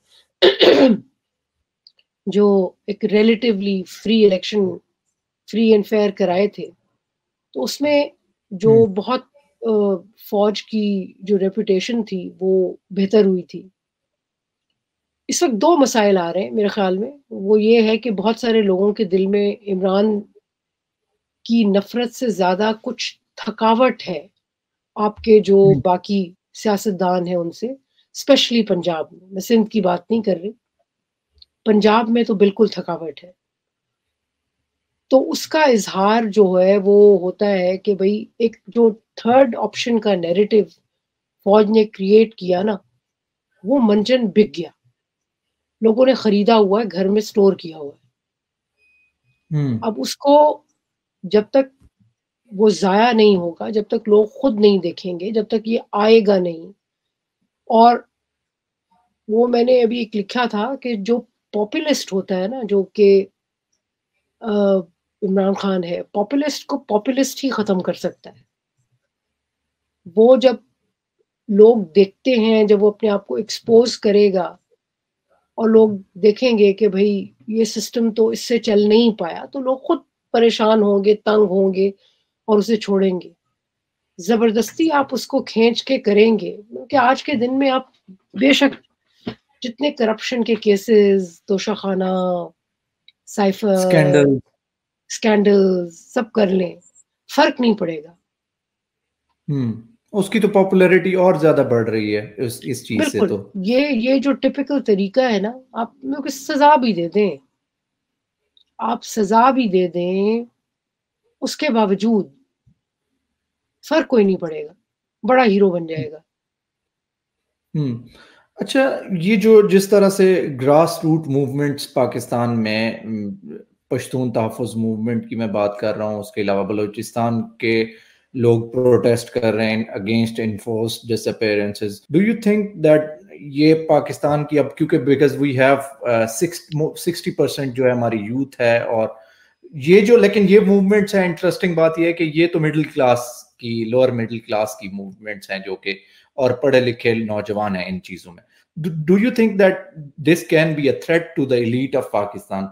جو ایک relatively free election free and fair کرائے تھے, تو اس میں جو بہت فوج کی جو ریپوٹیشن تھی وہ بہتر ہوئی تھی. اس وقت 2 مسائل آ رہے ہیں میرے خیال میں, وہ یہ ہے کہ بہت سارے لوگوں کے دل میں عمران کی نفرت سے زیادہ کچھ تھکاوٹ ہے آپ کے جو باقی سیاستدان ہیں ان سے, اسپیشلی پنجاب میں سندھ کی بات نہیں کر رہی, پنجاب میں تو بالکل تھکاوٹ ہے. تو اس کا اظہار جو ہے وہ ہوتا ہے کہ بھئی ایک جو تھرڈ آپشن کا نیریٹو فوج نے کریٹ کیا نا, وہ منجن بک گیا, لوگوں نے خریدا ہوا ہے, گھر میں سٹور کیا ہوا ہے. اب اس کو جب تک وہ ضائع نہیں ہوگا, جب تک لوگ خود نہیں دیکھیں گے, جب تک یہ آئے گا نہیں. اور وہ میں نے ابھی ایک لکھا تھا کہ جو پاپولسٹ ہوتا ہے نا, جو کہ عمران خان ہے, پاپولسٹ کو پاپولسٹ ہی ختم کر سکتا ہے. وہ جب لوگ دیکھتے ہیں, جب وہ اپنے آپ کو ایکسپوز کرے گا اور لوگ دیکھیں گے کہ بھئی یہ سسٹم تو اس سے چل نہیں پایا, تو لوگ خود پریشان ہوں گے, تنگ ہوں گے اور اسے چھوڑیں گے. زبردستی آپ اس کو کھینچ کے کریں گے, کیونکہ آج کے دن میں آپ بے شک جتنے کرپشن کے کیسز, توشہ سائفر اسکینڈل سب کر لیں, فرق نہیں پڑے گا. اس کی تو پاپولیرٹی اور زیادہ بڑھ رہی ہے اس چیز سے. بالکل تو یہ جو ٹپیکل طریقہ ہے نا, آپ لوگ سزا بھی دے دیں, آپ سزا بھی دے دیں, اس کے باوجود فرق کوئی نہیں پڑے گا. بڑا ہیرو بن جائے گا. اچھا، یہ جو جس طرح سے گراس روٹ موومنٹس پاکستان میں، پشتون تحفظ موومنٹ کی میں بات کر رہا ہوں، اس کے علاوہ بلوچستان کے لوگ پروٹیسٹ کر رہے ہیں against enforced disappearances, do you think that یہ پاکستان کی اب، کیونکہ بیکاز وی ہیو 60% جو ہے ہماری یوتھ ہے، اور یہ جو لیکن یہ موومنٹس ہیں، انٹرسٹنگ بات یہ ہے کہ یہ تو مڈل کلاس کی، لوور مڈل کلاس کی موومنٹس ہیں جو کہ اور پڑھے لکھے نوجوان ہیں ان چیزوں میں. Do you think that this can be a threat to the elite of Pakistan?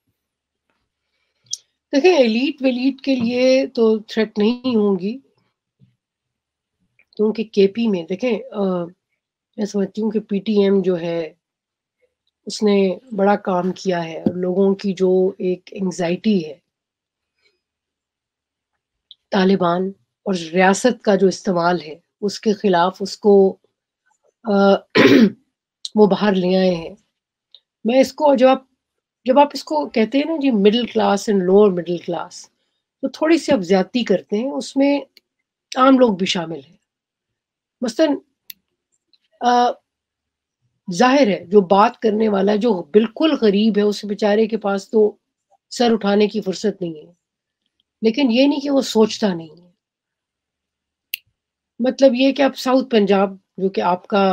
دیکھیں ایلیٹ ویلیٹ کے لیے تو تھریٹ نہیں ہوگی، کیونکہ کے پی میں دیکھیں میں سمجھتی ہوں کہ پی ٹی ایم جو ہے اس نے بڑا کام کیا ہے، اور لوگوں کی جو ایک انگزائٹی ہے طالبان اور ریاست کا جو استعمال ہے اس کے خلاف، اس کو وہ باہر لے آئے ہیں. میں اس کو جب آپ اس کو کہتے ہیں نا جی middle class and lower middle class, تو تھوڑی سی آپ زیادتی کرتے ہیں، اس میں عام لوگ بھی شامل ہیں. مثلاً ظاہر ہے جو بات کرنے والا جو بالکل غریب ہے اس بیچارے کے پاس تو سر اٹھانے کی فرصت نہیں ہے، لیکن یہ نہیں کہ وہ سوچتا نہیں ہے. مطلب یہ کہ آپ ساؤتھ پنجاب جو کہ آپ کا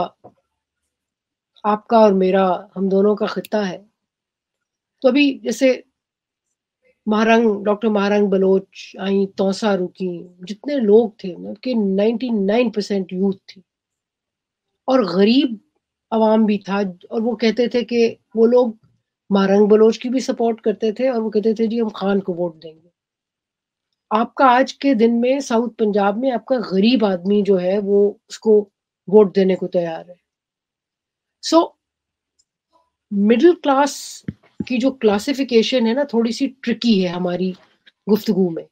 اور میرا ہم دونوں کا خطہ ہے، تو ابھی جیسے ڈاکٹر مہارنگ بلوچ آئیں، توسا رکی، جتنے لوگ تھے ان کے 99% یوتھ تھی، اور غریب عوام بھی تھا، اور وہ کہتے تھے کہ وہ لوگ مہارنگ بلوچ کی بھی سپورٹ کرتے تھے، اور وہ کہتے تھے جی ہم خان کو ووٹ دیں گے. آپ کا آج کے دن میں ساؤتھ پنجاب میں آپ کا غریب آدمی جو ہے وہ اس کو ووٹ دینے کو تیار ہے. سو مڈل کلاس کی جو کلاسیفیکیشن ہے نا تھوڑی سی ٹرکی ہے ہماری گفتگو میں.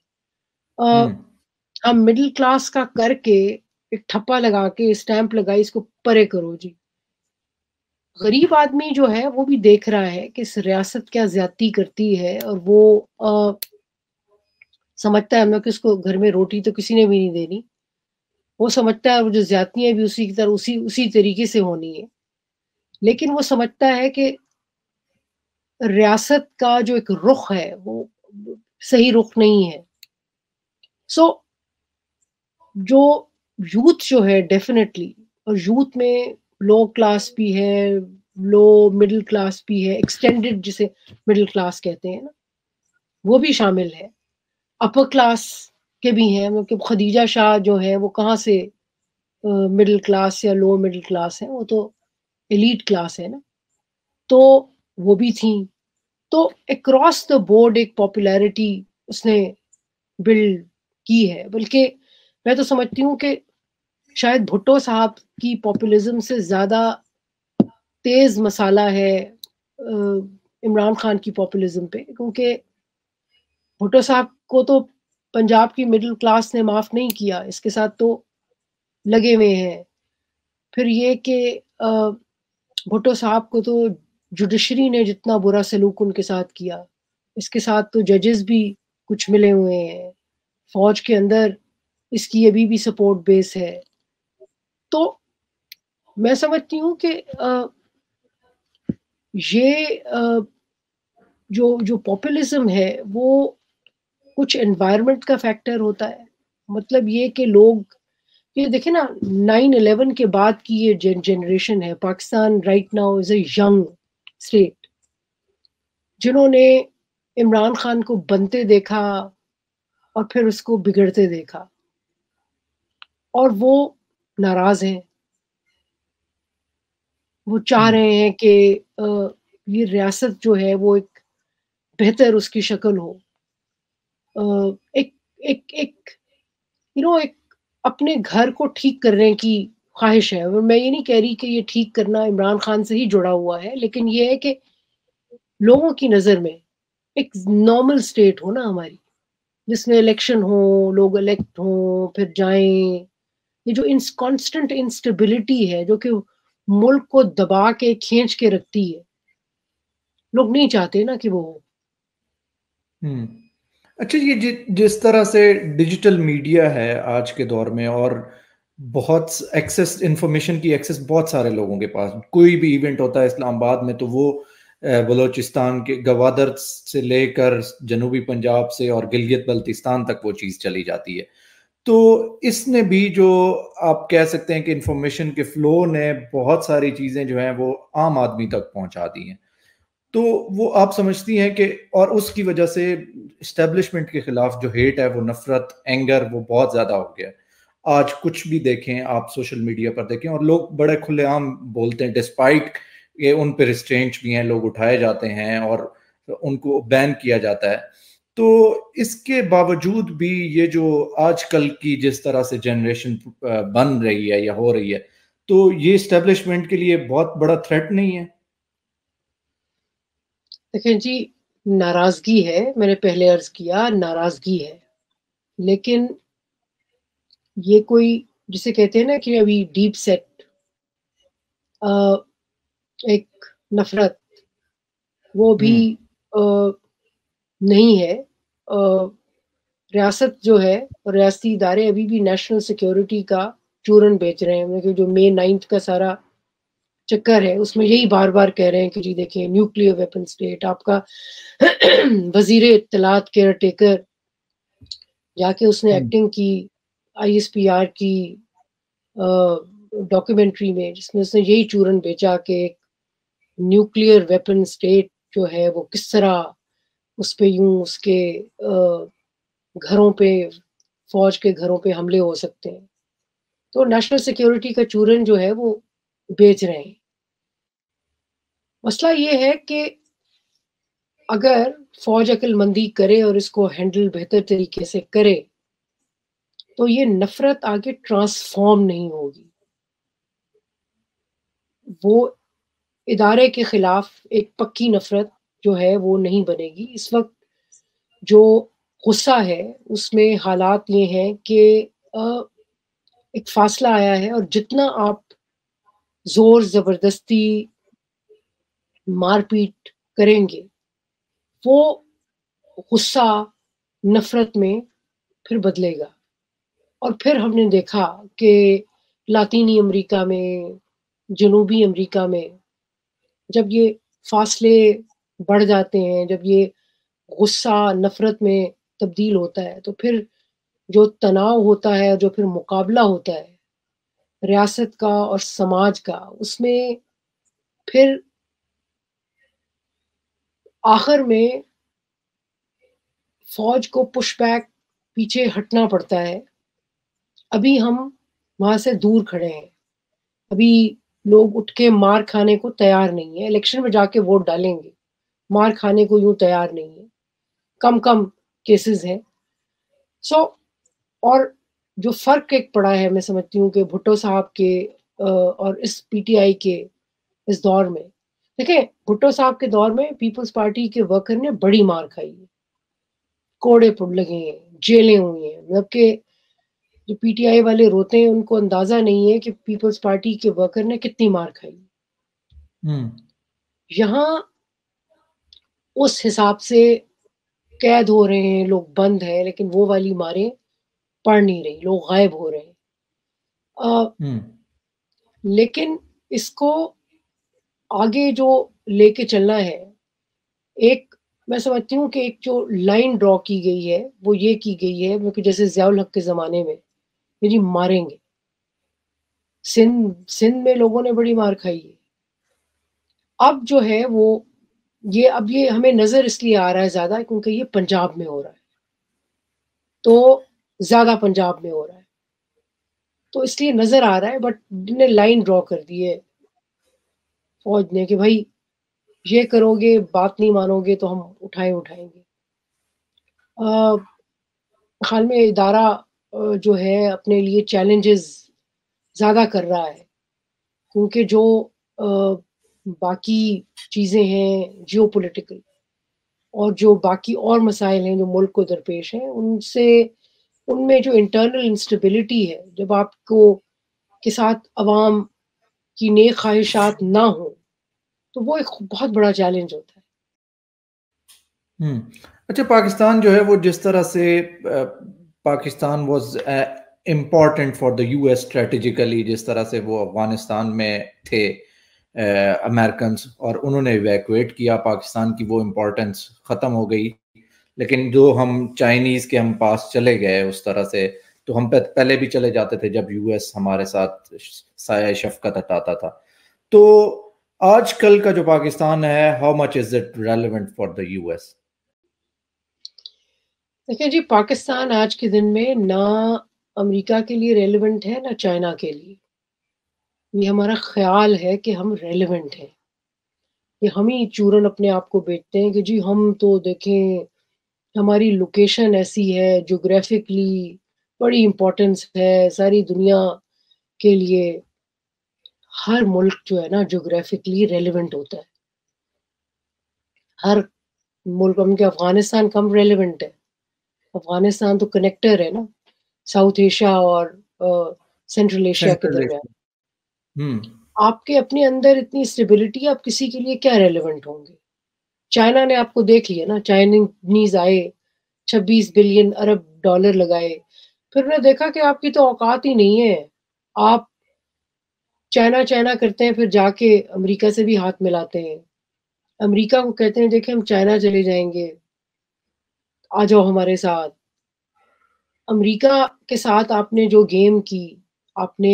ہم مڈل کلاس کا کر کے ایک ٹھپا لگا کے اسٹیمپ لگائی اس کو پرے کرو جی. غریب آدمی جو ہے وہ بھی دیکھ رہا ہے کہ اس ریاست کیا زیادتی کرتی ہے، اور وہ سمجھتا ہے ہم لوگ کہ اس کو گھر میں روٹی تو کسی نے بھی نہیں دینی، وہ سمجھتا ہے وہ جو زیادتیاں بھی اسی کی طرح اسی طریقے سے ہونی ہے. لیکن وہ سمجھتا ہے کہ ریاست کا جو ایک رخ ہے وہ صحیح رخ نہیں ہے. سو جو یوتھ جو ہے ڈیفینیٹلی، اور یوتھ میں لو کلاس بھی ہے، لو مڈل کلاس بھی ہے، ایکسٹینڈڈ جسے مڈل کلاس کہتے ہیں نا وہ بھی شامل ہے، اپر کلاس کے بھی ہیں. مطلب خدیجہ شاہ جو ہے وہ کہاں سے مڈل کلاس یا لو مڈل کلاس ہے، وہ تو ایلیٹ کلاس ہے نا، تو وہ بھی تھیں. تو اکراس دا بورڈ ایک پاپولیرٹی اس نے بلڈ کی ہے. بلکہ میں تو سمجھتی ہوں کہ شاید بھٹو صاحب کی پاپولزم سے زیادہ تیز مسالہ ہے عمران خان کی پاپولزم پہ، کیونکہ بھٹو صاحب کو تو پنجاب کی مڈل کلاس نے معاف نہیں کیا، اس کے ساتھ تو لگے ہوئے ہیں. پھر یہ کہ بھٹو صاحب کو تو جوڈیشری نے جتنا برا سلوک ان کے ساتھ کیا، اس کے ساتھ تو ججز بھی کچھ ملے ہوئے ہیں، فوج کے اندر اس کی ابھی بھی سپورٹ بیس ہے. تو میں سمجھتی ہوں کہ یہ جو پاپولزم ہے وہ کچھ انوائرمنٹ کا فیکٹر ہوتا ہے. مطلب یہ کہ لوگ یہ دیکھیں نا 9/11 کے بعد کی یہ جنریشن ہے، Pakistan right now is a young state, جنہوں نے عمران خان کو بنتے دیکھا اور پھر اس کو بگڑتے دیکھا، اور وہ ناراض ہیں. وہ چاہ رہے ہیں کہ یہ ریاست جو ہے وہ ایک بہتر اس کی شکل ہو. ایک ایک ایک ایک اپنے گھر کو ٹھیک کرنے کی خواہش ہے. میں یہ نہیں کہہ رہی کہ یہ ٹھیک کرنا عمران خان سے ہی جڑا ہوا ہے، لیکن یہ ہے کہ لوگوں کی نظر میں ایک نارمل اسٹیٹ ہو نا ہماری، جس میں الیکشن ہو، لوگ الیکٹ ہوں پھر جائیں. یہ جو کانسٹنٹ انسٹیبلٹی ہے جو کہ ملک کو دبا کے کھینچ کے رکھتی ہے، لوگ نہیں چاہتے نا کہ وہ ہو. اچھا، یہ جس طرح سے ڈیجیٹل میڈیا ہے آج کے دور میں، اور بہت ایکسیس انفارمیشن کی ایکسیس بہت سارے لوگوں کے پاس. کوئی بھی ایونٹ ہوتا ہے اسلام آباد میں تو وہ بلوچستان کے گوادر سے لے کر جنوبی پنجاب سے اور گلگت بلتستان تک وہ چیز چلی جاتی ہے. تو اس نے بھی جو آپ کہہ سکتے ہیں کہ انفارمیشن کے فلو نے بہت ساری چیزیں جو ہیں وہ عام آدمی تک پہنچا دی ہیں. تو وہ آپ سمجھتی ہیں کہ اور اس کی وجہ سے اسٹیبلشمنٹ کے خلاف جو ہیٹ ہے وہ نفرت اینگر وہ بہت زیادہ ہو گیا ہے. آج کچھ بھی دیکھیں آپ سوشل میڈیا پر دیکھیں اور لوگ بڑے کھلے عام بولتے ہیں ڈسپائٹ یہ ان پہ ریسٹرینٹس بھی ہیں, لوگ اٹھائے جاتے ہیں اور ان کو بین کیا جاتا ہے. تو اس کے باوجود بھی یہ جو آج کل کی جس طرح سے جنریشن بن رہی ہے یا ہو رہی ہے تو یہ اسٹیبلشمنٹ کے لیے بہت بڑا تھریٹ نہیں ہے؟ دیکھیں جی, ناراضگی ہے, میں نے پہلے عرض کیا ناراضگی ہے, لیکن یہ کوئی جسے کہتے ہیں نا کہ ابھی ڈیپ سیٹ ایک نفرت وہ بھی نہیں ہے. ریاست جو ہے اور ریاستی ادارے ابھی بھی نیشنل سیکیورٹی کا چورن بیچ رہے ہیں. کہ جو مئی 9 کا سارا چکر ہے اس میں یہی بار بار کہہ رہے ہیں کہ جی دیکھیں نیوکلیئر ویپن اسٹیٹ. آپ کا وزیر اطلاعات کیئر ٹیکر جا کے اس نے ایکٹنگ کی ISPR کی ڈاکیومنٹری میں, جس میں اس نے یہی چورن بیچا کہ نیوکلیئر ویپن اسٹیٹ جو ہے وہ کس طرح اس پہ یوں اس کے گھروں پہ, فوج کے گھروں پہ حملے ہو سکتے ہیں. تو نیشنل سیکیورٹی کا چورن جو ہے وہ بیچ رہے ہیں. مسئلہ یہ ہے کہ اگر فوج عقل مندی کرے اور اس کو ہینڈل بہتر طریقے سے کرے تو یہ نفرت آگے ٹرانسفارم نہیں ہوگی. وہ ادارے کے خلاف ایک پکی نفرت جو ہے وہ نہیں بنے گی. اس وقت جو غصہ ہے اس میں حالات یہ ہیں کہ ایک فاصلہ آیا ہے, اور جتنا آپ زور زبردستی مار پیٹ کریں گے وہ غصہ نفرت میں پھر بدلے گا. اور پھر ہم نے دیکھا کہ لاطینی امریکہ میں, جنوبی امریکہ میں جب یہ فاصلے بڑھ جاتے ہیں, جب یہ غصہ نفرت میں تبدیل ہوتا ہے تو پھر جو تناؤ ہوتا ہے, جو پھر مقابلہ ہوتا ہے ریاست کا اور سماج کا, اس میں پھر آخر میں فوج کو پش بیک پیچھے ہٹنا پڑتا ہے. ابھی ہم وہاں سے دور کھڑے ہیں, ابھی لوگ اٹھ کے مار کھانے کو تیار نہیں ہے. الیکشن میں جا کے ووٹ ڈالیں گے, مار کھانے کو یوں تیار نہیں ہے. کم کیسز ہیں. اور جو فرق ایک پڑا ہے میں سمجھتی ہوں کہ بھٹو صاحب کے اور اس PTI کے اس دور میں, دیکھیں بھٹو صاحب کے دور میں پیپلز پارٹی کے ورکر نے بڑی مار کھائی ہے, کوڑے پڑ لگے ہیں, جیلیں ہوئی ہیں. مطلب کہ جو PTI والے روتے ہیں ان کو اندازہ نہیں ہے کہ پیپلز پارٹی کے ورکر نے کتنی مار کھائی. یہاں اس حساب سے قید ہو رہے ہیں لوگ, بند ہے, لیکن وہ والی ماریں پڑ نہیں رہی, لوگ غائب ہو رہے ہیں. لیکن اس کو آگے جو لے کے چلنا ہے, ایک میں سمجھتی ہوں کہ ایک جو لائن ڈرا کی گئی ہے وہ یہ کی گئی ہے, جیسے ضیاء الحق کے زمانے میں جی ماریں گے. سندھ میں لوگوں نے بڑی مار کھائی ہے. اب جو ہے وہ اب یہ ہمیں نظر اس لیے آ رہا ہے زیادہ کیونکہ یہ پنجاب میں ہو رہا ہے, تو زیادہ پنجاب میں ہو رہا ہے تو اس لیے نظر آ رہا ہے. بٹ نے لائن ڈرا کر دی ہے فوج نے کہ بھائی یہ کرو گے, بات نہیں مانو گے تو ہم اٹھائیں گے. حال میں ادارہ جو ہے اپنے لیے چیلنجز زیادہ کر رہا ہے, کیونکہ جو باقی چیزیں ہیں جیو پولیٹیکل اور جو باقی اور مسائل ہیں جو ملک کو درپیش ہیں, ان میں جو انٹرنل انسٹیبلٹی ہے, جب آپ کو کے ساتھ عوام کی نیک خواہشات نہ ہوں تو وہ ایک بہت بڑا چیلنج ہوتا ہے. اچھا, پاکستان جو ہے وہ جس طرح سے Pakistan was important for the U S strategically, جس طرح سے وہ افغانستان میں تھے امریکنس اور انہوں نے ایویکویٹ کیا پاکستان کی، وہ امپورٹنس ختم ہو گئی. لیکن جو ہم چائنیز کے ہم پاس چلے گئے اس طرح سے، تو ہم پہلے بھی چلے جاتے تھے جب یو ایس ہمارے ساتھ سایہ شفقت ہٹاتا تھا. تو آج کل کا جو پاکستان ہے، how much is it relevant for the U S? دیکھیں جی، پاکستان آج کے دن میں نہ امریکہ کے لیے ریلیونٹ ہے نہ چائنا کے لیے. یہ ہمارا خیال ہے کہ ہم ریلیونٹ ہیں. یہ ہم ہی چورن اپنے آپ کو بیچتے ہیں کہ جی ہم تو دیکھیں ہماری لوکیشن ایسی ہے، جغرافکلی بڑی امپورٹنس ہے ساری دنیا کے لیے. ہر ملک جو ہے نا جغرافکلی ریلیونٹ ہوتا ہے. ہر ملک، ہم کہ افغانستان کم ریلیونٹ ہے. افغانستان تو کنیکٹر ہے نا ساؤتھ ایشیا اور سینٹرل ایشیا کے درمیان. آپ کے اپنے اندر اتنی اسٹیبلٹی، آپ کسی کے لیے کیا ریلیونٹ ہوں گے؟ چائنا نے آپ کو دیکھ لیا نا، چائنیز آئے 26 بلین ارب ڈالر لگائے، پھر نے دیکھا کہ آپ کی تو اوقات ہی نہیں ہے. آپ چائنا کرتے ہیں، پھر جا کے امریکہ سے بھی ہاتھ ملاتے ہیں. امریکہ کو کہتے ہیں دیکھیں ہم چائنا چلے جائیں گے، آ جاؤ ہمارے ساتھ. امریکہ کے ساتھ آپ نے جو گیم کی، آپ نے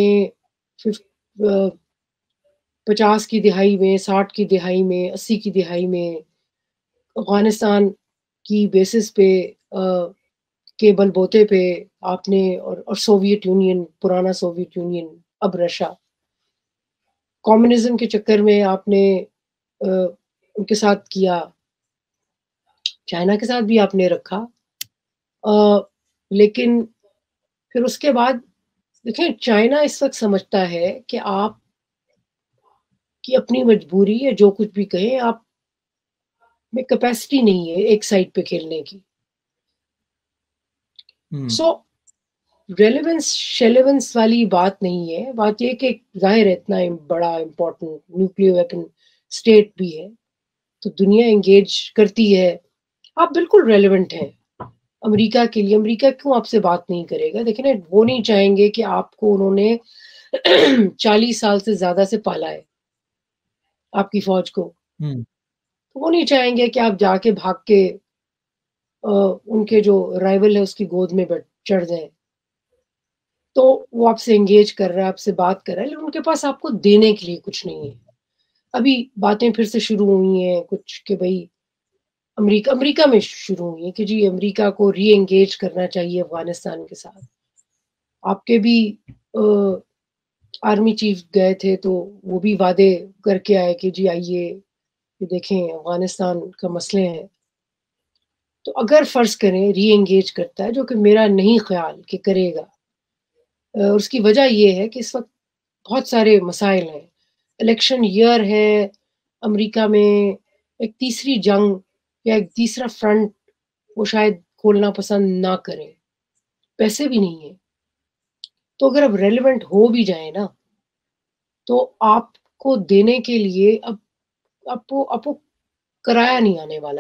50 کی دہائی میں، 60 کی دہائی میں، 80 کی دہائی میں افغانستان کی بیسس پہ کیبل بوتے پہ آپ نے، اور سوویت یونین، پرانا سوویت یونین اب رشیا، کمیونزم کے چکر میں آپ نے ان کے ساتھ کیا. چائنا کے ساتھ بھی آپ نے رکھا، لیکن پھر اس کے بعد دیکھیں چائنا اس وقت سمجھتا ہے کہ آپ کی اپنی مجبوری ہے، جو کچھ بھی کہیں آپ میں کیپیسٹی نہیں ہے ایک سائڈ پہ کھیلنے کی. سو ریلیونس والی بات نہیں ہے. بات یہ کہ ظاہر ہے اتنا بڑا امپورٹنٹ نیوکلیئر ویپن اسٹیٹ بھی ہے تو دنیا انگیج کرتی ہے. آپ بالکل ریلیونٹ ہیں امریکہ کے لیے. امریکہ کیوں آپ سے بات نہیں کرے گا؟ دیکھیں نا، وہ نہیں چاہیں گے کہ آپ کو انہوں نے 40 سال سے زیادہ سے پالا ہے آپ کی فوج کو. وہ نہیں چاہیں گے کہ آپ جا کے بھاگ کے ان کے جو رائول ہے اس کی گود میں چڑھ جائیں. تو وہ آپ سے انگیج کر رہا ہے، آپ سے بات کر رہا ہے، لیکن ان کے پاس آپ کو دینے کے لیے کچھ نہیں ہے. ابھی باتیں پھر سے شروع ہوئی ہیں کچھ کہ بھائی امریکہ میں شروع ہوئی ہیں کہ جی امریکہ کو ری انگیج کرنا چاہیے افغانستان کے ساتھ. آپ کے بھی آرمی چیف گئے تھے تو وہ بھی وعدے کر کے آئے کہ جی آئیے دیکھیں افغانستان کا مسئلے ہیں. تو اگر فرض کریں ری انگیج کرتا ہے، جو کہ میرا نہیں خیال کہ کرے گا، اس کی وجہ یہ ہے کہ اس وقت بہت سارے مسائل ہیں. الیکشن ایئر ہے امریکہ میں، ایک تیسری جنگ یا ایک تیسرا فرنٹ وہ شاید کھولنا پسند نہ کریں، پیسے بھی نہیں ہیں. تو اگر اب ریلیونٹ ہو بھی جائے نا تو آپ کو دینے کے لیے اب آپ کو کرایہ نہیں آنے والا.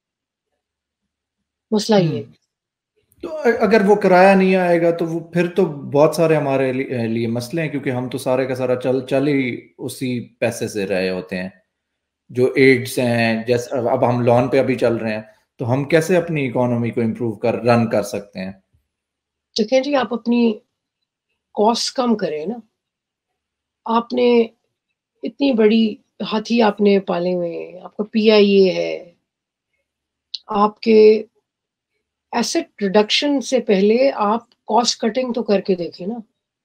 مسئلہ یہ ہے. تو اگر وہ کرایہ نہیں آئے گا تو وہ پھر تو بہت سارے ہمارے لیے مسئلے ہیں، کیونکہ ہم تو سارے کا سارا چل ہی اسی پیسے سے رہے ہوتے ہیں. جو ایڈس ہیں، جیسے اب ہم لون پہ ابھی چل رہے ہیں، تو ہم کیسے اپنی اکانومی کو امپروو رن کر سکتے ہیں؟ دیکھیں جی، آپ اپنی کاسٹ کم کریں نا. آپ نے اتنی بڑی ہاتھی آپ نے پالے ہوئے ہیں، آپ کا PIA ہے، آپ کے ایسٹ ریڈکشن سے پہلے آپ کاسٹ کٹنگ تو کر کے دیکھیں نا.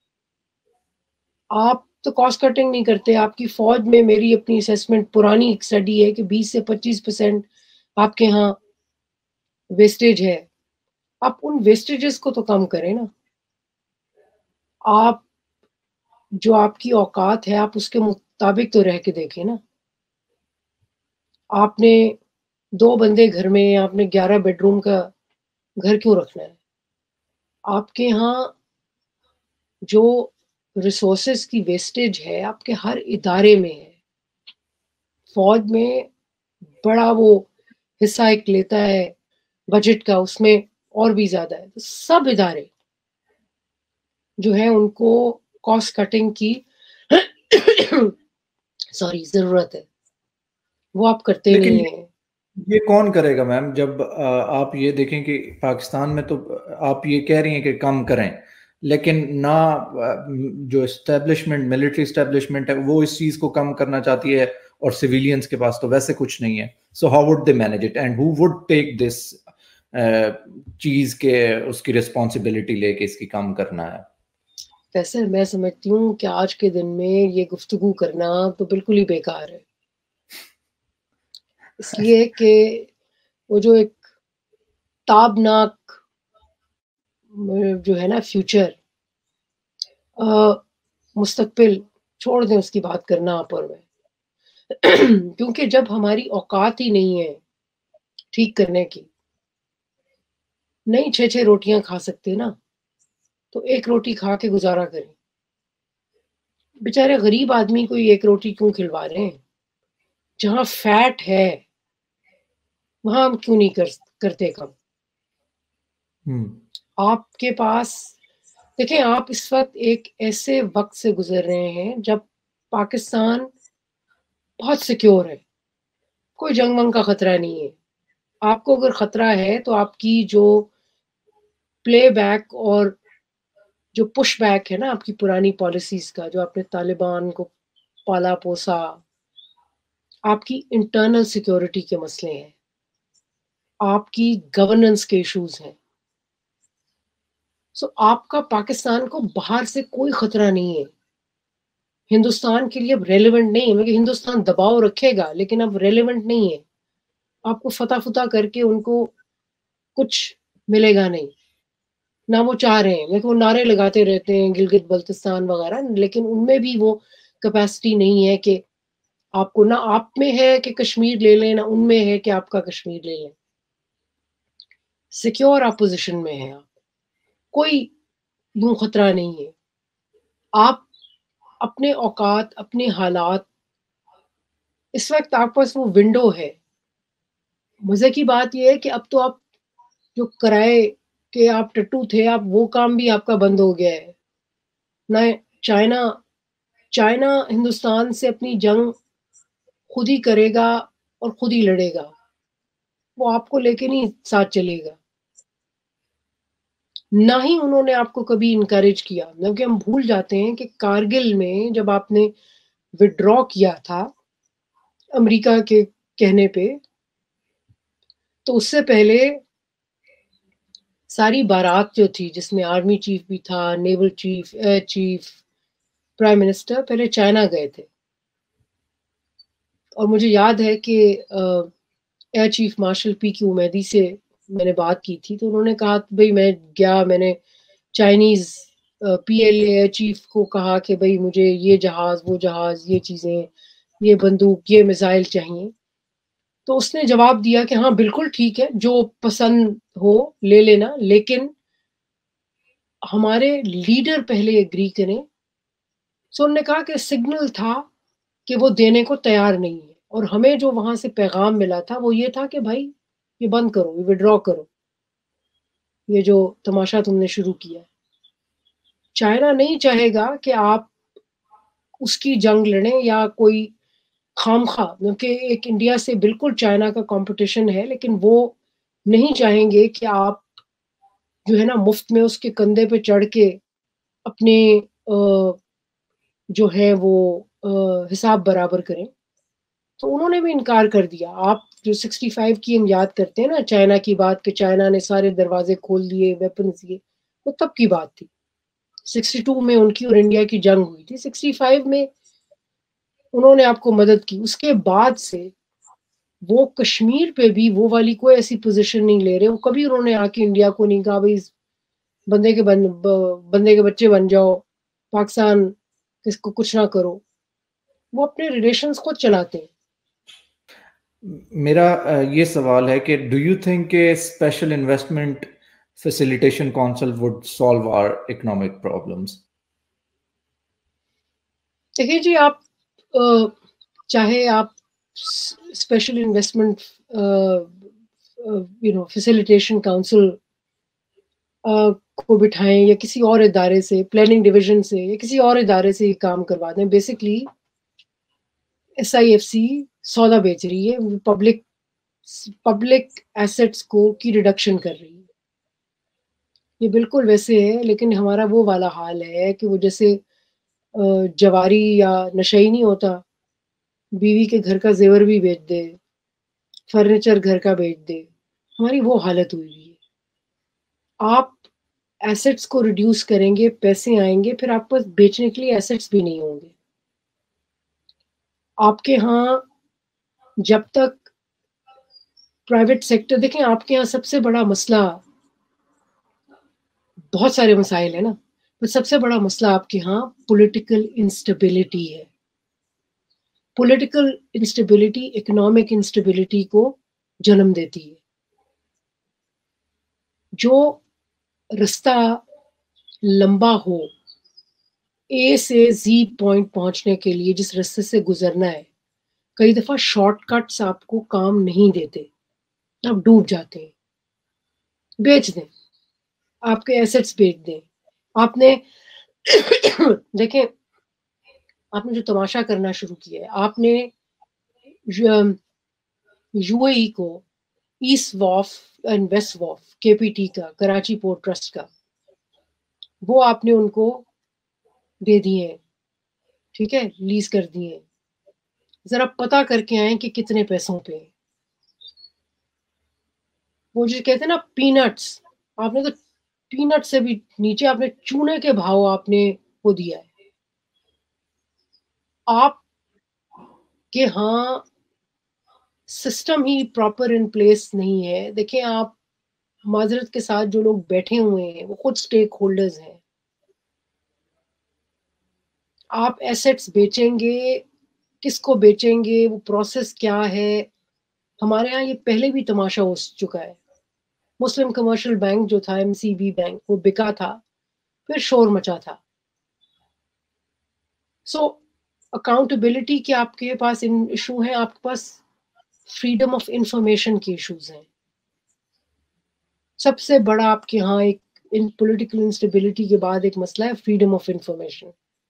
آپ تو کاسٹ کٹنگ نہیں کرتے. آپ کی فوج میں میری اپنی اسیسمنٹ پرانی ایک اسٹڈی ہے کہ 20 سے 25% آپ کے ہاں ویسٹیج ہے. آپ ان ویسٹیجز کو تو کم کریں نا. آپ جو آپ کی اوقات ہے آپ اس کے مطابق تو رہ کے دیکھیں نا. آپ نے 2 بندے گھر میں، آپ نے 11 بیڈ روم کا گھر کیوں رکھنا ہے؟ آپ کے ہاں جو ریسورسز کی ویسٹیج ہے آپ کے ہر ادارے میں ہے. فوج میں بڑا وہ حصہ ایک لیتا ہے بجٹ کا، اس میں اور بھی زیادہ ہے. سب ادارے جو ہے ان کو کاسٹ کٹنگ کی سوری ضرورت ہے، وہ آپ کرتے لیکن نہیں ہیں. یہ کون کرے گا میم؟ جب آپ یہ دیکھیں کہ پاکستان میں تو آپ یہ کہہ رہی ہیں کہ کم کریں، لیکن نہ جو اسٹیبلشمنٹ ملٹری اسٹیبلشمنٹ ہے وہ اس چیز کو کم کرنا چاہتی ہے، اور سویلینز کے پاس تو ویسے کچھ نہیں ہے. So how would they manage it and who would take this چیز کے اس کی رسپانسبلٹی لے کے اس کی کام کرنا ہے؟ ویسے میں سمجھتی ہوں کہ آج کے دن میں یہ گفتگو کرنا تو بالکل ہی بیکار ہے، اس لیے کہ وہ جو ایک تابناک جو ہے نا فیوچر، مستقبل چھوڑ دیں اس کی بات کرنا آپ اور میں، کیونکہ جب ہماری اوقات ہی نہیں ہے ٹھیک کرنے کی، نہیں 6 روٹیاں کھا سکتے نا، تو ایک روٹی کھا کے گزارا کریں. بیچارے غریب آدمی کو ایک روٹی کیوں کھلوا رہے ہیں؟ جہاں فیٹ ہے وہاں ہم کیوں نہیں کرتے کم؟ آپ کے پاس دیکھیں، آپ اس وقت ایک ایسے وقت سے گزر رہے ہیں جب پاکستان بہت سیکیور ہے، کوئی جنگ ونگ کا خطرہ نہیں ہے. آپ کو اگر خطرہ ہے تو آپ کی جو پلے بیک اور جو پش بیک ہے نا آپ کی پرانی پالیسیز کا، جو آپ نے طالبان کو پالا پوسا، آپ کی انٹرنل سیکیورٹی کے مسئلے ہیں، آپ کی گورننس کے ایشوز ہیں. سو آپ کا پاکستان کو باہر سے کوئی خطرہ نہیں ہے. ہندوستان کے لیے اب ریلیونٹ نہیں ہے، مگر ہندوستان دباؤ رکھے گا لیکن اب ریلیونٹ نہیں ہے. آپ کو فتح کر کے ان کو کچھ ملے گا نہیں، نہ وہ چاہ رہے ہیں. لیکن وہ نعرے لگاتے رہتے ہیں گلگت بلتستان وغیرہ، لیکن ان میں بھی وہ کیپیسٹی نہیں ہے کہ آپ کو، نہ آپ میں ہے کہ کشمیر لے لیں، نہ ان میں ہے کہ آپ کا کشمیر لے لیں. سیکیور اپوزیشن میں ہے آپ، کوئی یوں خطرہ نہیں ہے. آپ اپنے اوقات، اپنے حالات، اس وقت آپ پاس وہ ونڈو ہے. مزے کی بات یہ ہے کہ اب تو آپ جو کرائے کہ آپ ٹٹو تھے، آپ وہ کام بھی آپ کا بند ہو گیا ہے. نہ چائنا ہندوستان سے اپنی جنگ خود ہی کرے گا اور خود ہی لڑے گا، وہ آپ کو لے کے نہیں ساتھ چلے گا. نہ ہی انہوں نے آپ کو کبھی انکریج کیا. کیونکہ ہم بھول جاتے ہیں کہ کارگل میں جب آپ نے وڈرا کیا تھا امریکہ کے کہنے پہ، تو اس سے پہلے ساری بارات جو تھی جس میں آرمی چیف بھی تھا، naval chief, air chief, prime minister, پہلے چائنا گئے تھے. اور مجھے یاد ہے کہ ایئر چیف مارشل پی کی امیدی سے میں نے بات کی تھی، تو انہوں نے کہا بھائی میں نے Chinese P L A chief کو کہا کہ بھائی مجھے یہ جہاز، وہ جہاز، یہ چیزیں، یہ بندوق، یہ میزائل چاہیے. تو اس نے جواب دیا کہ ہاں بالکل ٹھیک ہے، جو پسند ہو لے لینا، لیکن ہمارے لیڈر پہلے اگری کریں. سو انہوں نے کہا کہ سگنل تھا کہ وہ دینے کو تیار نہیں ہے، اور ہمیں جو وہاں سے پیغام ملا تھا وہ یہ تھا کہ بھائی یہ بند کرو، یہ وڈرا کرو، یہ جو تماشا تم نے شروع کیا. چائنا نہیں چاہے گا کہ آپ اس کی جنگ لڑیں یا کوئی خام خواہ، کیونکہ ایک انڈیا سے بالکل چائنا کا کمپٹیشن ہے، لیکن وہ نہیں چاہیں گے کہ آپ جو ہے نا مفت میں اس کے کندھے پہ چڑھ کے اپنے جو ہے وہ حساب برابر کریں. تو انہوں نے بھی انکار کر دیا. آپ جو 65 کی ہم یاد کرتے ہیں نا چائنا کی بات، کہ چائنا نے سارے دروازے کھول دیے، ویپنز دیے، وہ تب کی بات تھی. 62 میں ان کی اور انڈیا کی جنگ ہوئی تھی، 65 میں انہوں نے آپ کو مدد کی. اس کے بعد سے وہ کشمیر پہ بھی وہ والی کوئی ایسی پوزیشن نہیں لے رہے. وہ کبھی انہوں نے آ کے انڈیا کو نہیں کہا بھائی بندے کے بچے بن جاؤ، پاکستان اس کو کچھ نہ کرو. وہ اپنے ریلیشنز خود چلاتے ہیں. میرا یہ سوال ہے کہ ڈو یو تھنک کہ Special Investment Facilitation Council would solve our economic problems? دیکھیے جی، آپ چاہے آپ اسپیشل انویسٹمنٹ فیسیلیٹیشن کاؤنسل کو بٹھائیں یا کسی اور ادارے سے, پلاننگ ڈویژن سے یا کسی اور ادارے سے یہ کام کروا دیں. Basically S I F C سودا بیچ رہی ہے, پبلک ایسٹس کو کی ریڈکشن کر رہی ہے. یہ بالکل ویسے ہے, لیکن ہمارا وہ والا حال ہے کہ وہ جیسے جواری یا نشئی نہیں ہوتا, بیوی کے گھر کا زیور بھی بیچ دے, فرنیچر گھر کا بیچ دے, ہماری وہ حالت ہوئی ہے. آپ ایسٹس کو ریڈیوس کریں گے, پیسے آئیں گے, پھر آپ پاس بیچنے کے لیے ایسٹس بھی نہیں ہوں گے. آپ کے ہاں جب تک پرائیویٹ سیکٹر, دیکھیں آپ کے ہاں سب سے بڑا مسئلہ, بہت سارے مسائل ہیں نا, پر سب سے بڑا مسئلہ آپ کے ہاں پولیٹیکل انسٹیبلٹی ہے. پولیٹیکل انسٹیبلٹی اکنامک انسٹیبلٹی کو جنم دیتی ہے. جو رستہ لمبا ہو اے سے زی پوائنٹ پہنچنے کے لیے, جس رستے سے گزرنا ہے, کئی دفعہ شارٹ کٹس آپ کو کام نہیں دیتے, آپ ڈوب جاتے ہیں. بیچ دیں, آپ کے ایسٹس بیچ دیں. آپ نے دیکھیں, آپ نے جو تماشا کرنا شروع کیا ہے, آپ نے یو اے ای کو East Wharf and West Wharf K P T کا, کراچی پورٹ ٹرسٹ کا, وہ آپ نے ان کو دے دیے ہیں, ٹھیک ہے, لیز کر دیے ہیں. ذرا پتا کر کے آئیں کہ کتنے پیسوں پہ. وہ جو کہتے ہیں نا پینٹس, آپ نے تو پینٹ سے بھی نیچے, آپ نے چونے کے بھاؤ آپ نے وہ دیا ہے. آپ کے ہاں سسٹم ہی پراپر ان پلیس نہیں ہے. دیکھیں آپ معذرت کے ساتھ جو لوگ بیٹھے ہوئے ہیں وہ خود سٹیک ہولڈرز ہیں. آپ ایسٹس بیچیں گے, کس کو بیچیں گے, وہ پروسیس کیا ہے. ہمارے ہاں یہ پہلے بھی تماشا ہو چکا ہے. مسلم کمرشل بینک جو تھا, ایم سی بی بینک, وہ بکا تھا, پھر شور مچا تھا. سو اکاؤنٹیبلٹی کے آپ کے پاس ایشو ہیں, آپ کے پاس فریڈم آف انفارمیشن کے ایشوز ہیں. سب سے بڑا آپ کے ہاں ایک پولیٹیکل انسٹیبلٹی کے بعد ایک مسئلہ ہے فریڈم آف انفارمیشن.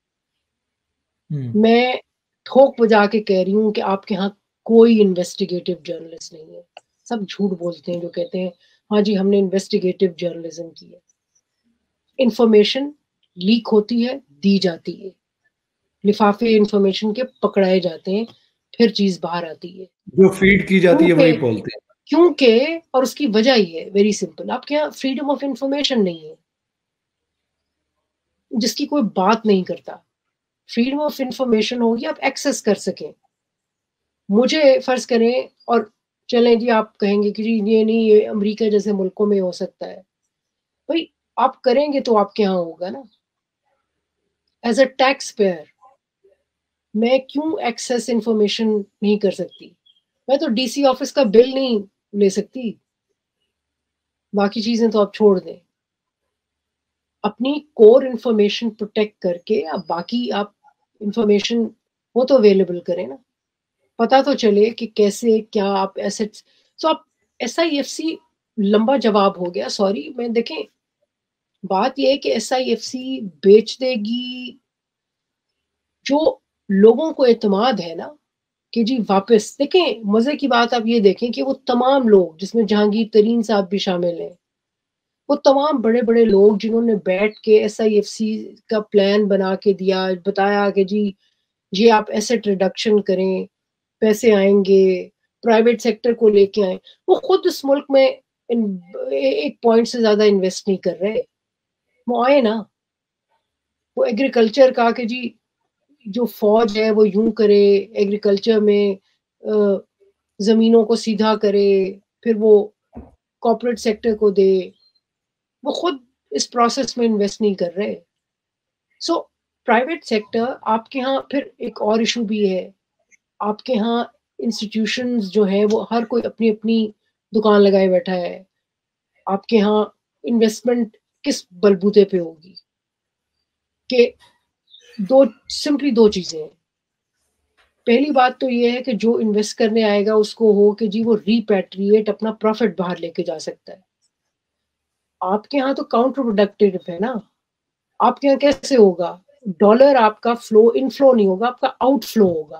میں ٹھوک بجا کے کہہ رہی ہوں کہ آپ کے ہاں کوئی انویسٹیگیٹو جرنلسٹ نہیں ہے. سب جھوٹ بولتے ہیں جو کہتے ہیں ہاں جی ہم نے انویسٹیگیٹو جرنلزم کی ہے. انفارمیشن لیک ہوتی ہے, دی جاتی ہے, لفافے انفارمیشن کے پکڑائے جاتے ہیں, پھر چیز باہر آتی ہے. جو فیڈ کی جاتی ہے وہی بولتے ہیں. کیونکہ اور اس کی وجہ یہ ہے ویری سمپل, آپ کے یہاں فریڈم آف انفارمیشن نہیں ہے, جس کی کوئی بات نہیں کرتا. فریڈم آف انفارمیشن ہوگی آپ ایکسیس کر سکیں. مجھے فرض کریں اور چلیں جی آپ کہیں گے کہ جی یہ نہیں, یہ امریکہ جیسے ملکوں میں ہو سکتا ہے. بھائی آپ کریں گے تو آپ کے یہاں ہوگا نا. ایز اے ٹیکس پیئر میں کیوں ایکسیس انفارمیشن نہیں کر سکتی؟ میں تو ڈی سی آفس کا بل نہیں لے سکتی, باقی چیزیں تو آپ چھوڑ دیں. اپنی کور انفارمیشن پروٹیکٹ کر کے اب باقی آپ انفارمیشن وہ تو اویلیبل کریں نا, پتا تو چلے کہ کیسے کیا آپ ایسٹس. سو آپ ایس آئی ایف سی لمبا جواب ہو گیا, سوری. میں دیکھیں بات یہ ہے کہ ایس آئی ایف سی بیچ دے گی, جو لوگوں کو اعتماد ہے نا کہ جی واپس. دیکھیں مزے کی بات آپ یہ دیکھیں کہ وہ تمام لوگ, جس میں جہانگیر ترین صاحب بھی شامل ہیں, وہ تمام بڑے بڑے لوگ جنہوں نے بیٹھ کے ایس آئی ایف سی کا پلان بنا کے دیا, بتایا کہ جی یہ آپ ایسٹ ریڈکشن کریں, پیسے آئیں گے, پرائیویٹ سیکٹر کو لے کے آئیں, وہ خود اس ملک میں ایک پوائنٹ سے زیادہ انویسٹ نہیں کر رہے. وہ آئے نا, وہ ایگریکلچر کا کہ جی جو فوج ہے وہ یوں کرے, ایگریکلچر میں زمینوں کو سیدھا کرے, پھر وہ کارپوریٹ سیکٹر کو دے. وہ خود اس پروسیس میں انویسٹ نہیں کر رہے. سو پرائیویٹ سیکٹر آپ کے ہاں پھر ایک اور ایشو بھی ہے, آپ کے ہاں انسٹیٹیوشنز جو ہیں وہ ہر کوئی اپنی اپنی دکان لگائے بیٹھا ہے. آپ کے ہاں انویسٹمنٹ کس بلبوتے پہ ہوگی؟ کہ سمپلی دو چیزیں ہیں. پہلی بات تو یہ ہے کہ جو انویسٹ کرنے آئے گا اس کو ہو کہ جی وہ ریپیٹریٹ اپنا پروفٹ باہر لے کے جا سکتا ہے. آپ کے یہاں تو کاؤنٹر پروڈکٹیو ہے نا. آپ کے یہاں کیسے ہوگا؟ ڈالر آپ کا فلو انفلو نہیں ہوگا، آپ کا آؤٹ فلو ہوگا.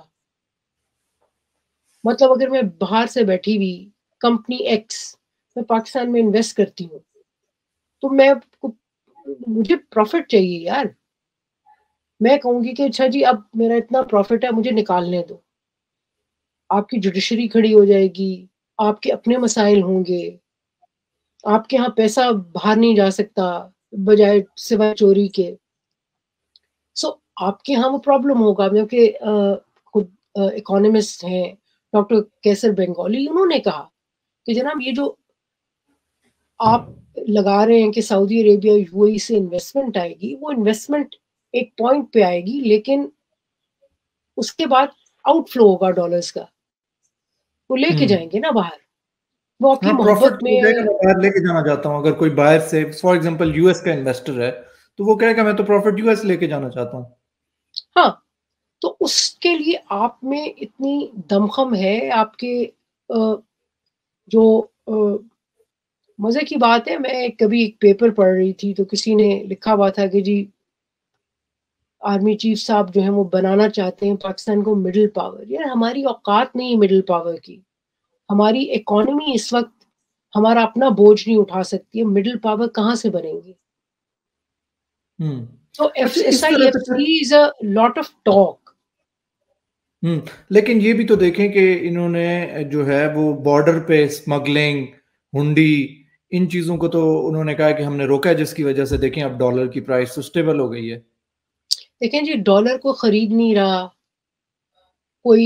مطلب اگر میں باہر سے بیٹھی ہوئی کمپنی ایکس میں پاکستان میں انویسٹ کرتی ہوں تو مجھے پروفٹ چاہیے یار. میں کہوں گی کہ اچھا جی اب میرا اتنا پروفٹ ہے مجھے نکالنے دو. آپ کی جوڈیشری کھڑی ہو جائے گی، آپ کے اپنے مسائل ہوں گے، آپ کے ہاں پیسہ باہر نہیں جا سکتا بجائے سوائے چوری کے. سو آپ کے ہاں وہ پرابلم ہوگا. کیونکہ خود اکانومسٹ ہیں ڈاکٹر کیسر بنگالی، انہوں نے کہا کہ جناب یہ جو آپ لگا رہے ہیں کہ سعودی عربیہ یو اے ای سے انویسٹمنٹ آئے گی، وہ انویسٹمنٹ ایک پوائنٹ پہ آئے گی، لیکن اس کے بعد آؤٹ فلو ہوگا ڈالرز کا. وہ لے کے جائیں گے نا باہر، وہ آپ کی ہاں پروفٹ محبت تو میں. جائے گا، میں باہر لے کے جانا چاہتا ہوں. اگر کوئی باہر سے فار ایگزامپل یو ایس کا انویسٹر ہے تو وہ کہے گا میں تو پروفٹ یو ایس لے کے جانا چاہتا ہوں. ہاں تو اس کے لیے آپ میں اتنی دمخم ہے. آپ کے جو مزے کی بات ہے، میں کبھی ایک پیپر پڑھ رہی تھی تو کسی نے لکھا ہوا تھا کہ جی آرمی چیف صاحب جو ہیں وہ بنانا چاہتے ہیں پاکستان کو مڈل پاور. یار ہماری اوقات نہیں مڈل پاور کی. ہماری اکانومی اس وقت ہمارا اپنا بوجھ نہیں اٹھا سکتی ہے. مڈل پاور کہاں سے بنیں گے؟ تو اچھا ایس اس آئی طرح ایف سے سی از اے لاٹ آف ٹاک. لیکن یہ بھی تو دیکھیں کہ انہوں نے جو ہے وہ بارڈر پہ اسمگلنگ، ہنڈی، ان چیزوں کو تو انہوں نے کہا کہ ہم نے روکا ہے، جس کی وجہ سے دیکھیں اب ڈالر کی پرائس سسٹیبل ہو گئی ہے. دیکھیں جی ڈالر کو خرید نہیں رہا کوئی.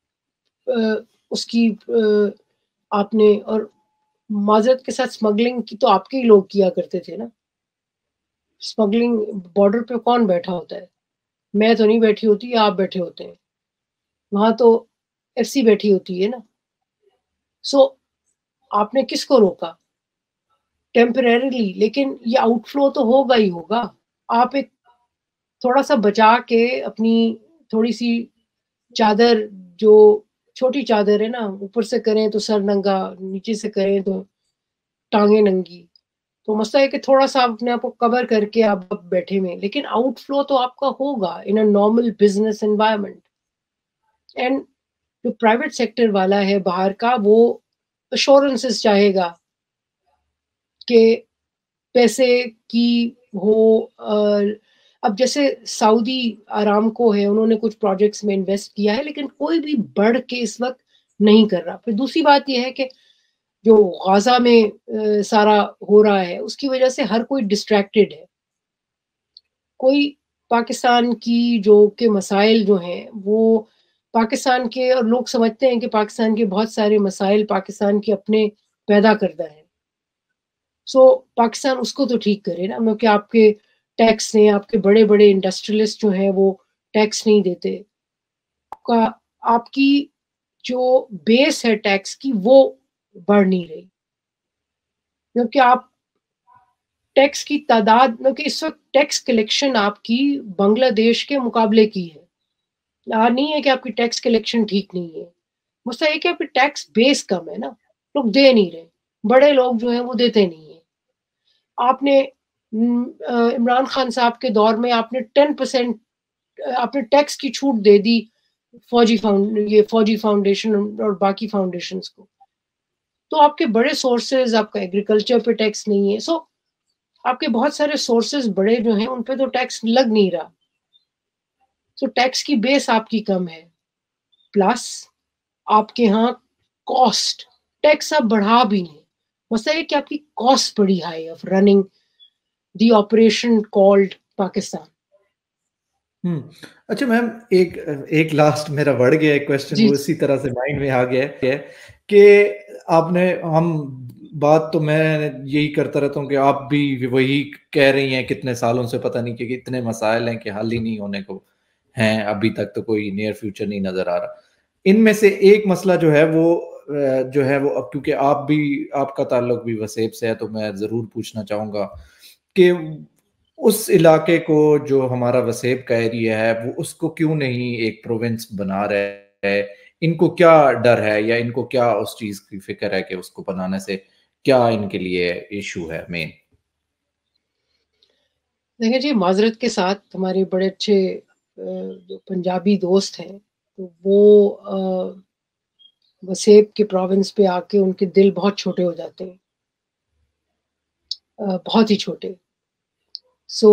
اس کی آپ نے اور معذرت کے ساتھ اسمگلنگ کی تو آپ کے ہی لوگ کیا کرتے تھے نا. اسمگلنگ بارڈر پہ کون بیٹھا ہوتا ہے؟ میں تو نہیں بیٹھی ہوتی، آپ بیٹھے ہوتے ہیں وہاں، تو ایف سی بیٹھی ہوتی ہے نا. سو آپ نے کس کو روکا؟ ٹیمپریریلی، لیکن یہ آؤٹ فلو تو ہوگا ہی ہوگا. آپ ایک تھوڑا سا بچا کے اپنی تھوڑی سی چادر، جو چھوٹی چادر ہے نا، اوپر سے کریں تو سر ننگا، نیچے سے کریں تو ٹانگیں ننگی. تو مسئلہ ہے کہ تھوڑا سا اپنے آپ کو کور کر کے آپ بیٹھے ہوئے، لیکن آؤٹ فلو تو آپ کا ہوگا in a normal business environment. And جو پرائیویٹ سیکٹر والا ہے باہر کا، وہ ایشورنسز چاہے گا کہ پیسے کی ہو. اب جیسے سعودی آرامکو ہے، انہوں نے کچھ پروجیکٹس میں انویسٹ کیا ہے، لیکن کوئی بھی بڑھ کے اس وقت نہیں کر رہا. پھر دوسری بات یہ ہے کہ جو غزہ میں سارا ہو رہا ہے اس کی وجہ سے ہر کوئی ڈسٹریکٹڈ ہے. کوئی پاکستان کی جو کہ مسائل جو ہیں وہ پاکستان کے، اور لوگ سمجھتے ہیں کہ پاکستان کے بہت سارے مسائل پاکستان کے اپنے پیدا کردہ ہیں. سو پاکستان اس کو تو ٹھیک کرے نا. کیونکہ آپ کے ٹیکس نے، آپ کے بڑے بڑے انڈسٹریلسٹ جو ہیں وہ ٹیکس نہیں دیتے. آپ کی جو بیس ہے ٹیکس کی وہ بڑھ نہیں رہی، کیونکہ آپ ٹیکس کی تعداد، کیونکہ اس وقت ٹیکس کلیکشن آپ کی بنگلہ دیش کے مقابلے کی ہے. نہیں ہے کہ آپ کی ٹیکس کلیکشن ٹھیک نہیں ہے، مسئلہ یہ کہ آپ کی ٹیکس بیس کم ہے نا، لوگ دے نہیں رہے. بڑے لوگ جو ہیں وہ دیتے نہیں ہیں. آپ نے عمران خان صاحب کے دور میں آپ نے 10% آپ نے ٹیکس کی چھوٹ دے دی فوجی فاؤنڈیشن اور باقی فاؤنڈیشنز کو. تو آپ کے بڑے سورسز، آپ کا ایگریکلچر پہ ٹیکس نہیں ہے. سو آپ کے بہت سارے سورسز بڑے جو ہیں ان پہ تو ٹیکس لگ نہیں رہا. سو ٹیکس کی بیس آپ کی کم ہے، پلس آپ کے ہاں کاسٹ، ٹیکس آپ بڑھا بھی نہیں. مسئلہ یہ کہ آپ کی کاسٹ بڑی high of running the operation called Pakistan. اچھا میم، ایک لاسٹ میرا بڑھ گیا ایک کوشچن، جی وہ اسی طرح سے مائنڈ میں آ گیا ہے کہ آپ نے، ہم بات تو میں یہی کرتا رہتا ہوں کہ آپ بھی وہی کہہ رہی ہیں کتنے سالوں سے، پتہ نہیں کہ اتنے مسائل ہیں کہ حل ہی نہیں ہونے کو ہیں، ابھی تک تو کوئی نیئر فیوچر نہیں نظر آ رہا. ان میں سے ایک مسئلہ جو ہے وہ اب کیونکہ آپ کا تعلق بھی وسیب سے ہے تو میں ضرور پوچھنا چاہوں گا کہ اس علاقے کو جو ہمارا وسیب کا ایریا ہے وہ اس کو کیوں نہیں ایک پروونس بنا رہا ہے؟ ان کو کیا ڈر ہے یا ان کو کیا اس چیز کی فکر ہے کہ اس کو بنانے سے کیا ان کے لیے ایشو ہے مین؟ دیکھیں جی، معذرت کے ساتھ ہمارے بڑے اچھے جو پنجابی دوست ہیں، تو وہ وسیب کے پروونس پہ آ کے ان کے دل بہت چھوٹے ہو جاتے ہیں، بہت ہی چھوٹے. سو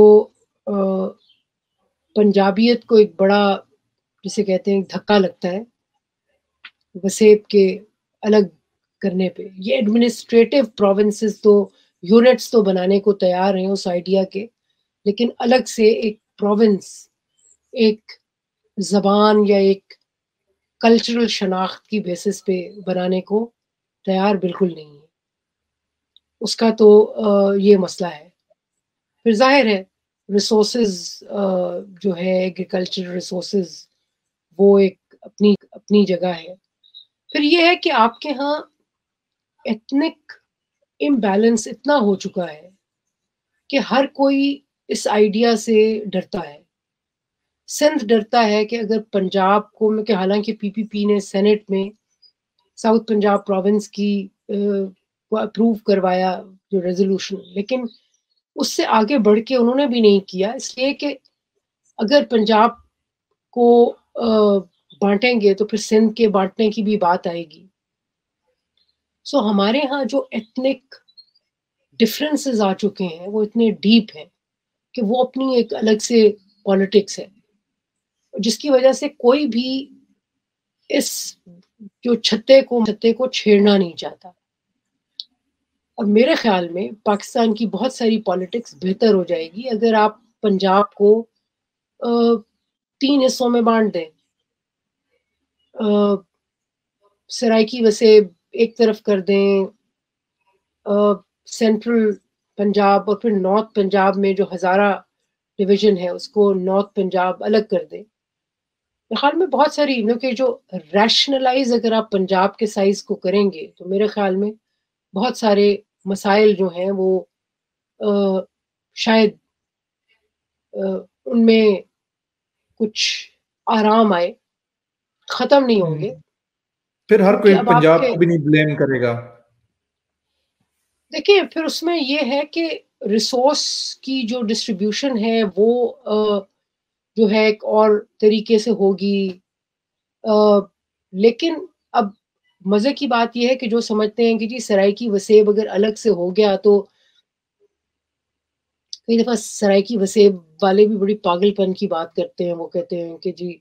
پنجابیت کو ایک بڑا، جسے کہتے ہیں، دھکا لگتا ہے وسیب کے الگ کرنے پہ. یہ ایڈمنسٹریٹو پروونسز تو، یونٹس تو بنانے کو تیار ہیں اس آئیڈیا کے، لیکن الگ سے ایک پروونس، ایک زبان یا ایک کلچرل شناخت کی بیسس پہ بنانے کو تیار بالکل نہیں ہے. اس کا تو یہ مسئلہ ہے. پھر ظاہر ہے ریسورسز جو ہے ایگریکلچر ریسورسز، وہ ایک اپنی جگہ ہے. پھر یہ ہے کہ آپ کے ہاں ایتھنک امبیلنس اتنا ہو چکا ہے کہ ہر کوئی اس آئیڈیا سے ڈرتا ہے. سندھ ڈرتا ہے کہ اگر پنجاب کو، کہ حالانکہ پی پی پی نے سینٹ میں ساؤتھ پنجاب پروونس کی کو اپروو کروایا جو ریزولوشن، لیکن اس سے آگے بڑھ کے انہوں نے بھی نہیں کیا، اس لیے کہ اگر پنجاب کو بانٹیں گے تو پھر سندھ کے بانٹنے کی بھی بات آئے گی. سو ہمارے ہاں جو ایتھنک ڈفرینسز آ چکے ہیں وہ اتنے ڈیپ ہیں کہ وہ اپنی ایک الگ سے پالیٹکس ہے، جس کی وجہ سے کوئی بھی اس جو چھتے کو چھیڑنا نہیں چاہتا. اب میرے خیال میں پاکستان کی بہت ساری پالیٹکس بہتر ہو جائے گی اگر آپ پنجاب کو 3 حصوں میں بانٹ دیں. سرائکی وسیب ایک طرف کر دیں، سینٹرل پنجاب اور پھر نارتھ پنجاب میں جو ہزارہ ڈویژن ہے اس کو نارتھ پنجاب الگ کر دیں. میرے خیال میں بہت ساری کہ جو ریشنلائز اگر آپ پنجاب کے سائز کو کریں گے تو میرے خیال میں بہت سارے مسائل جو ہیں وہ شاید ان میں کچھ آرام آئے، ختم نہیں ہوں گے. پھر ہر کیونکہ کوئی اب آپ پنجاب کے کو بھی نہیں بلیم کرے گا. دیکھیں پھر اس میں یہ ہے کہ ریسورس کی جو ڈسٹریبیوشن ہے وہ جو ہے ایک اور طریقے سے ہوگی. لیکن اب مزے کی بات یہ ہے کہ جو سمجھتے ہیں کہ جی سرائکی وسیب اگر الگ سے ہو گیا تو، کئی دفعہ سرائکی وسیب والے بھی بڑی پاگل پن کی بات کرتے ہیں. وہ کہتے ہیں کہ جی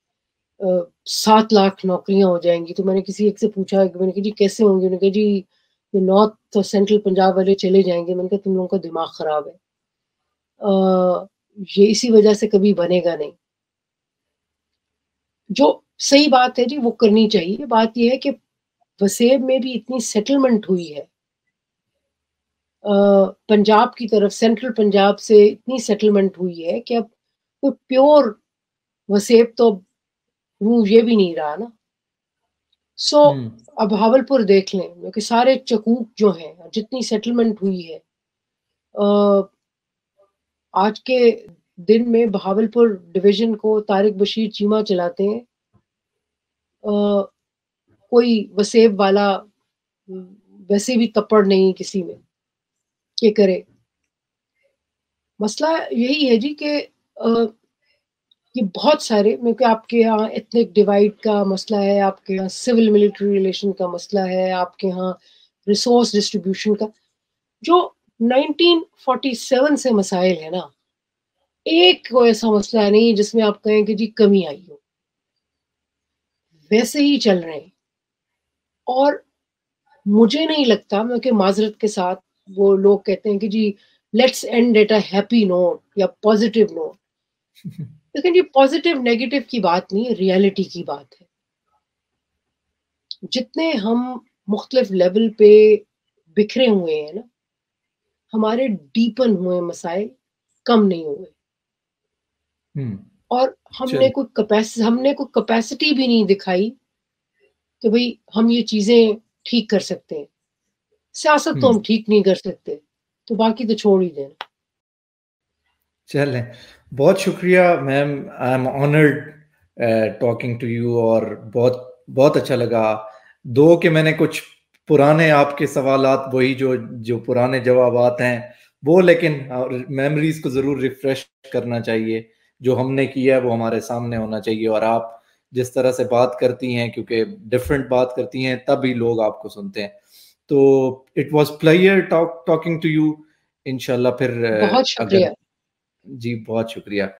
7 لاکھ نوکریاں ہو جائیں گی. تو میں نے کسی ایک سے پوچھا کہ میں نے کہا جی کیسے ہوں گی؟ انہوں نے کہا جی نارتھ اور سینٹرل پنجاب والے چلے جائیں گے. میں نے کہا تم لوگوں کا دماغ خراب ہے، یہ اسی وجہ سے کبھی بنے گا نہیں. جو صحیح بات ہے جی وہ کرنی چاہیے. بات یہ ہے کہ وسیب میں بھی اتنی سیٹلمنٹ ہوئی ہے پنجاب کی طرف، سینٹرل پنجاب سے اتنی سیٹلمنٹ ہوئی ہے کہ اب کوئی پیور وسیب تو یہ بھی نہیں رہا نا. سو اب بھاولپور دیکھ لیں کیونکہ سارے چکوک جو ہیں جتنی سیٹلمنٹ ہوئی ہے، آج کے دن میں بہاولپور ڈویژن کو طارق بشیر چیمہ چلاتے ہیں. کوئی وسیب والا ویسے بھی تپڑ نہیں کسی میں کہ کرے. مسئلہ یہی ہے جی کہ یہ بہت سارے، کیونکہ آپ کے یہاں ایتھنک ڈیوائڈ کا مسئلہ ہے، آپ کے یہاں سول ملٹری ریلیشن کا مسئلہ ہے، آپ کے یہاں ریسورس ڈسٹریبیوشن کا، جو 1947 سے مسائل ہے نا، ایک کوئی ایسا مسئلہ نہیں جس میں آپ کہیں کہ جی کمی آئی ہو. ویسے ہی چل رہے ہیں. اور مجھے نہیں لگتا، کیونکہ معذرت کے ساتھ وہ لوگ کہتے ہیں کہ جی let's end at a happy note یا پازیٹیو نوٹ. لیکن یہ پازیٹیو نیگیٹو کی بات نہیں، ریالٹی کی بات ہے. جتنے ہم مختلف لیول پہ بکھرے ہوئے ہیں نا، ہمارے ڈیپن ہوئے مسائل کم نہیں ہوئے. اور ہم نے کوئی کیپیسٹی بھی نہیں دکھائی کہ بھئی ہم یہ چیزیں ٹھیک کر سکتے ہیں. سیاست تو ہم ٹھیک نہیں کر سکتے، تو باقی تو چھوڑ ہی دینا. چلیں، بہت شکریہ ma'am. I am honoured talking to you, اور بہت بہت اچھا لگا. کہ میں نے کچھ پرانے آپ کے سوالات، وہی جو پرانے جوابات ہیں وہ لیکن میموریز کو ضرور ریفریش کرنا چاہیے. جو ہم نے کیا ہے وہ ہمارے سامنے ہونا چاہیے. اور آپ جس طرح سے بات کرتی ہیں, کیونکہ ڈفرینٹ بات کرتی ہیں, تبھی لوگ آپ کو سنتے ہیں. تو it was player talking to you. انشاءاللہ پھر بہت اگر شکریہ. جی بہت شکریہ.